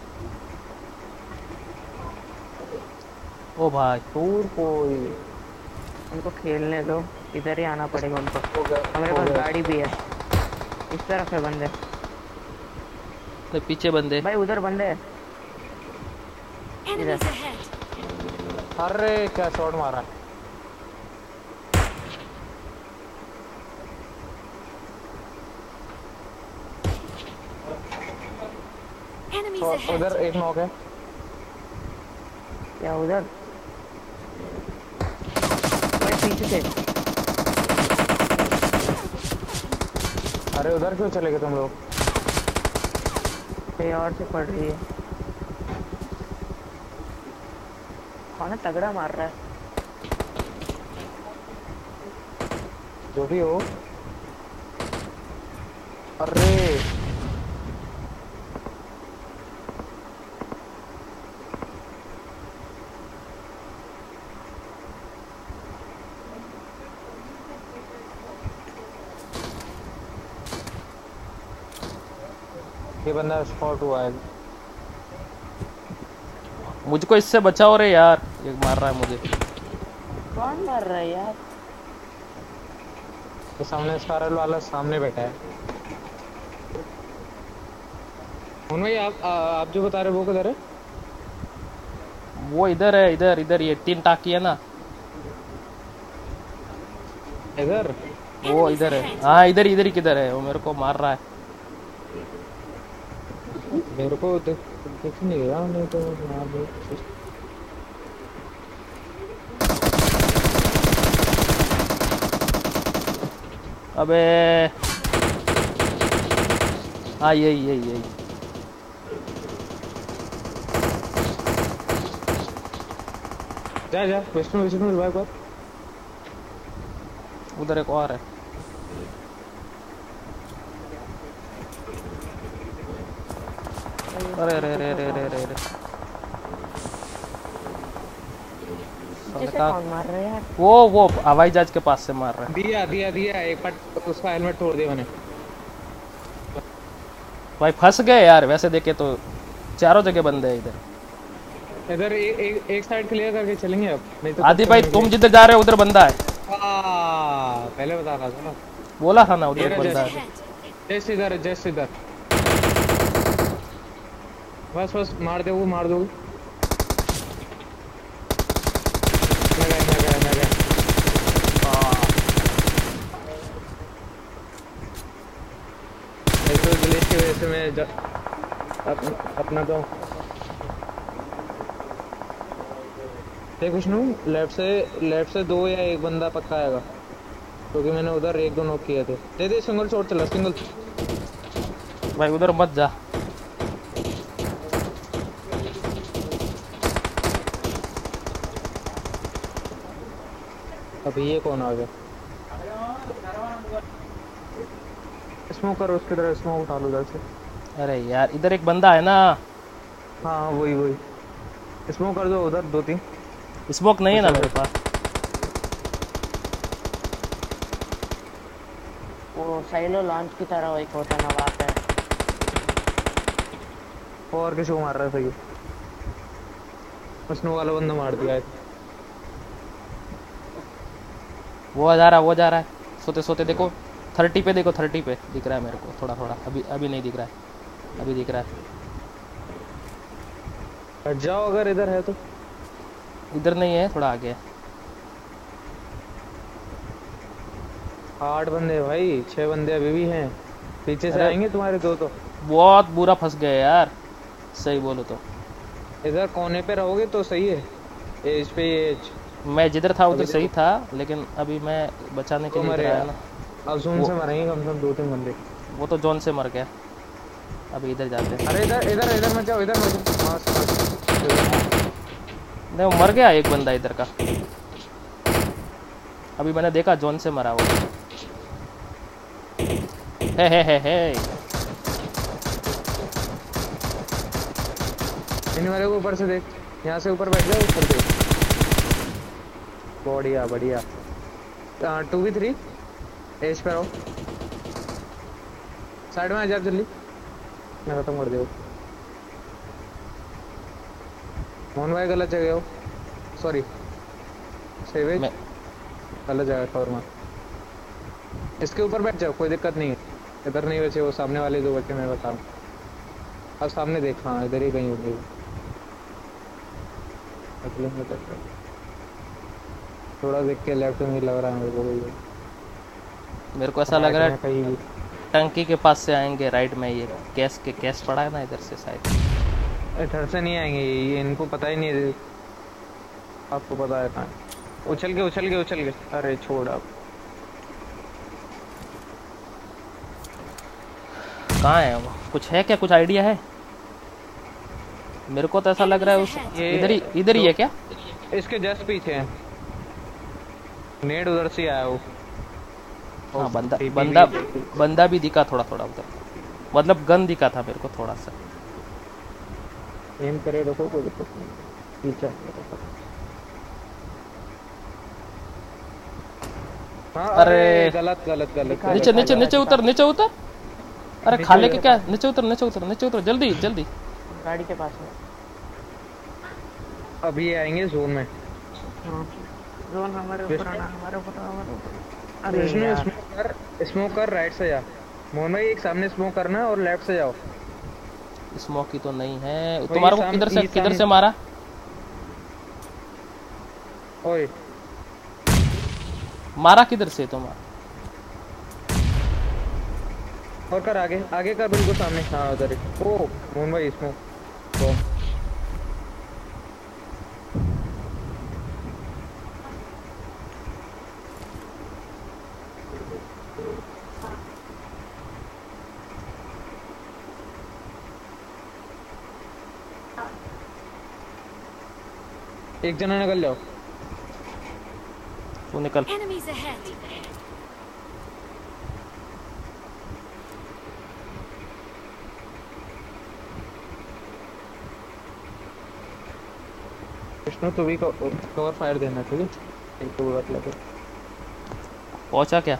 ओ भाई दूर कोई उनको खेलने दो, इधर ही आना पड़ेगा उनको। हो गया, हमारे हो पास गया। गाड़ी भी है। इस तरफ है बंदे। तो पीछे बंदे। भाई उधर बंदे है। Enemies ahead. अरे क्या शॉट मारा। Enemies तो ahead. उधर एक नॉक है। क्या उधर? भाई पीछे से। अरे उधर क्यों चले गए तुम लोग? कहीं और से पड़ रही है। कौन तगड़ा मार रहा है? जो भी हो। अरे ये बंदा स्पॉट हुआ है। मुझको इससे बचाओ रे यार, ये मार रहा है मुझे। कौन मार रहा है यार? तो सामने स्कारल वाला सामने बैठा है। उन भाई आप आ, आप जो बता रहे हो वो किधर है? वो इधर है, इधर इधर, ये तीन टाकी है ना, इधर वो इधर है। हाँ इधर इधर ही किधर है, वो मेरे को मार रहा है। मेरे को दिख दिख नहीं रहा, नहीं तो मार दो। अबे हाँ यही यही यही। जा जा विष्णु विष्णु रिवाइव कर। उधर एक और है। अरे रे रे रे रे रे रे जिसे कौन मार रहा है यार? वो वो हवाई जहाज के पास से मार रहा है। दिया दिया दिया एक पट उसका हेलमेट तोड़ दिया मैंने। भाई फंस गए यार, वैसे देखे तो चारों जगह बंदे हैं इधर। इधर एक एक एक साइड क्लियर करके चलेंगे अब, नहीं तो आदि भाई तुम जिधर जा रहे हो उधर बंदा है। आ, पहले बता रहा था ना, बोला था ना उधर एक मेरा बंदा Enemies है। ahead. जस्ट इधर जस्ट इधर। बस बस मार दे वो मार दो। मैं गया मैं गया मैं गया। ऐसे ग्लिच की वजह से मैं ज... अप, अपना तो देख विष्णु, लेफ्ट से लेफ्ट से दो या एक बंदा पक्का आएगा, क्योंकि तो मैंने उधर एक दो नॉक किए थे। दे दे सिंगल शॉट चला सिंगल। भाई उधर मत जा। अभी ये कौन आ गया? स्मोक करो उसकी तरह, स्मोक उठा लो उधर से। अरे यार इधर एक बंदा है ना। हाँ वही वही स्मोक कर दो उधर दो तीन। स्मोक नहीं है ना मेरे पास। वो साइलो लॉन्च की तरह एक होता है ना वहाँ पे। और किसी को मार रहा है सही। स्नो वाला बंदा मार दिया है। वो जा रहा है वो जा रहा है सोते सोते देखो, थर्टी पे देखो, थर्टी पे दिख रहा है मेरे को थोड़ा थोड़ा। अभी अभी नहीं दिख रहा है, अभी दिख रहा है। हट जाओ अगर इधर है तो। इधर नहीं है, थोड़ा आगे है। आठ बंदे भाई, छह बंदे अभी भी हैं। पीछे से अरे। आएंगे तुम्हारे दो तो। बहुत बुरा फंस गए यार, सही बोलो तो। इधर कोने पे रहोगे तो सही है। एज पे एज मैं जिधर था उधर अभी सही देखो। था, लेकिन अभी मैं बचाने के तो लिए मरे इधर आया यार। ना। अब जोन वो- से मरेंगे कम से कम दो तीन बंदे। वो तो जोन से मर गया। अभी इधर जाते हैं। अरे इधर इधर इधर मत जाओ, इधर मत जाओ। हाँ, हाँ। नहीं वो मर गया एक बंदा इधर का। अभी मैंने देखा जोन से मरा वो। हे हे हे हे इन वाले को ऊपर से देख, यहाँ से ऊपर बैठ जाओ, ऊपर देख। बढ़िया बढ़िया। टू वी थ्री एज पे रहो। साइड में आ जाओ जल्दी, मैं खत्म कर दो। मोहन भाई गलत जगह हो, सॉरी सेवेज, मैं गलत जगह कवर में। इसके ऊपर बैठ जाओ, कोई दिक्कत नहीं है। इधर नहीं बचे, वो सामने वाले दो बच्चे मैं बता रहा हूँ। अब सामने देख, हाँ इधर ही कहीं होंगे। अगले में तक थोड़ा देख के लेफ्ट में लग रहा है मेरे को कोई। मेरे को ऐसा लग रहा है कहीं भी टंकी के पास से आएंगे राइट में। ये गैस के गैस पड़ा है ना इधर से शायद। इधर से नहीं आएंगे ये, इनको पता ही नहीं है। आपको पता है कहाँ? उछल के उछल के उछल के अरे छोड़ अब। कहाँ है वो? कुछ है क्या, कुछ आइडिया है? मेरे को तो ऐसा लग रहा है उस ये इधर ही इधर ही है क्या? इसके जस्ट पीछे है। नेड उधर से आया वो। हाँ बंदा टीपी बंदा भी- बंदा भी दिखा थोड़ा थोड़ा उधर, मतलब गन दिखा था मेरे को थोड़ा सा। एम करे रखो, कोई दिक्कत नहीं। पीछे हाँ, अरे। गलत गलत गलत नीचे नीचे नीचे उतर, नीचे उतर। अरे खाले के क्या, नीचे उतर नीचे उतर नीचे उतर जल्दी जल्दी। गाड़ी के पास में। अभी ये आएंगे जोन में। हाँ जोन हमारे ऊपर आना, हमारे ऊपर हमारे ऊपर। अरे इसमें यार स्मोक कर, स्मोक कर राइट से जा मोहन भाई, एक सामने स्मोक करना और लेफ्ट से जाओ। स्मोकी तो नहीं है तुम्हारा को, किधर से किधर से मारा? ओए मारा किधर से तुम्हारा? और कर आगे आगे कर, बिल्कुल सामने। हाँ उधर। ओ मोहन भाई स्मोक तो एक जना निकल जाओ। तू निकल। Enemies ahead. विष्णु तो भी कवर फायर देना, ठीक है? एक तो बात लगे। पहुंचा क्या?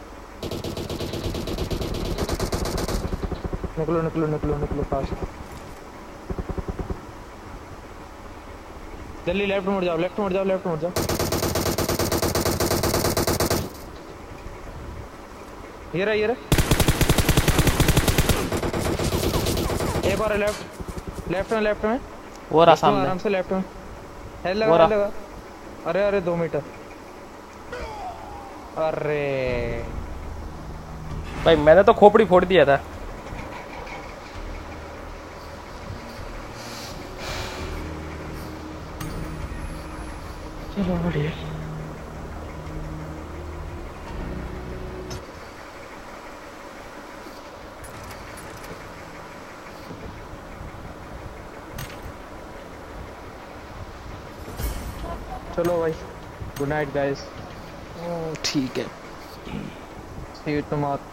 निकलो निकलो निकलो निकलो फास्ट। जल्दी लेफ्ट मुड़ जाओ, लेफ्ट मुड़ जाओ, लेफ्ट मुड़ जाओ। ये रहा ये रहा। एक और लेफ्ट लेफ्ट में लेफ्ट में वो रहा सामने। आराम से लेफ्ट में हेड लगा, हेड लगा। अरे अरे दो मीटर। अरे भाई मैंने तो खोपड़ी फोड़ दिया था। चलो बढ़िया। चलो भाई, गुड नाइट गाइस। ठीक है। See you tomorrow.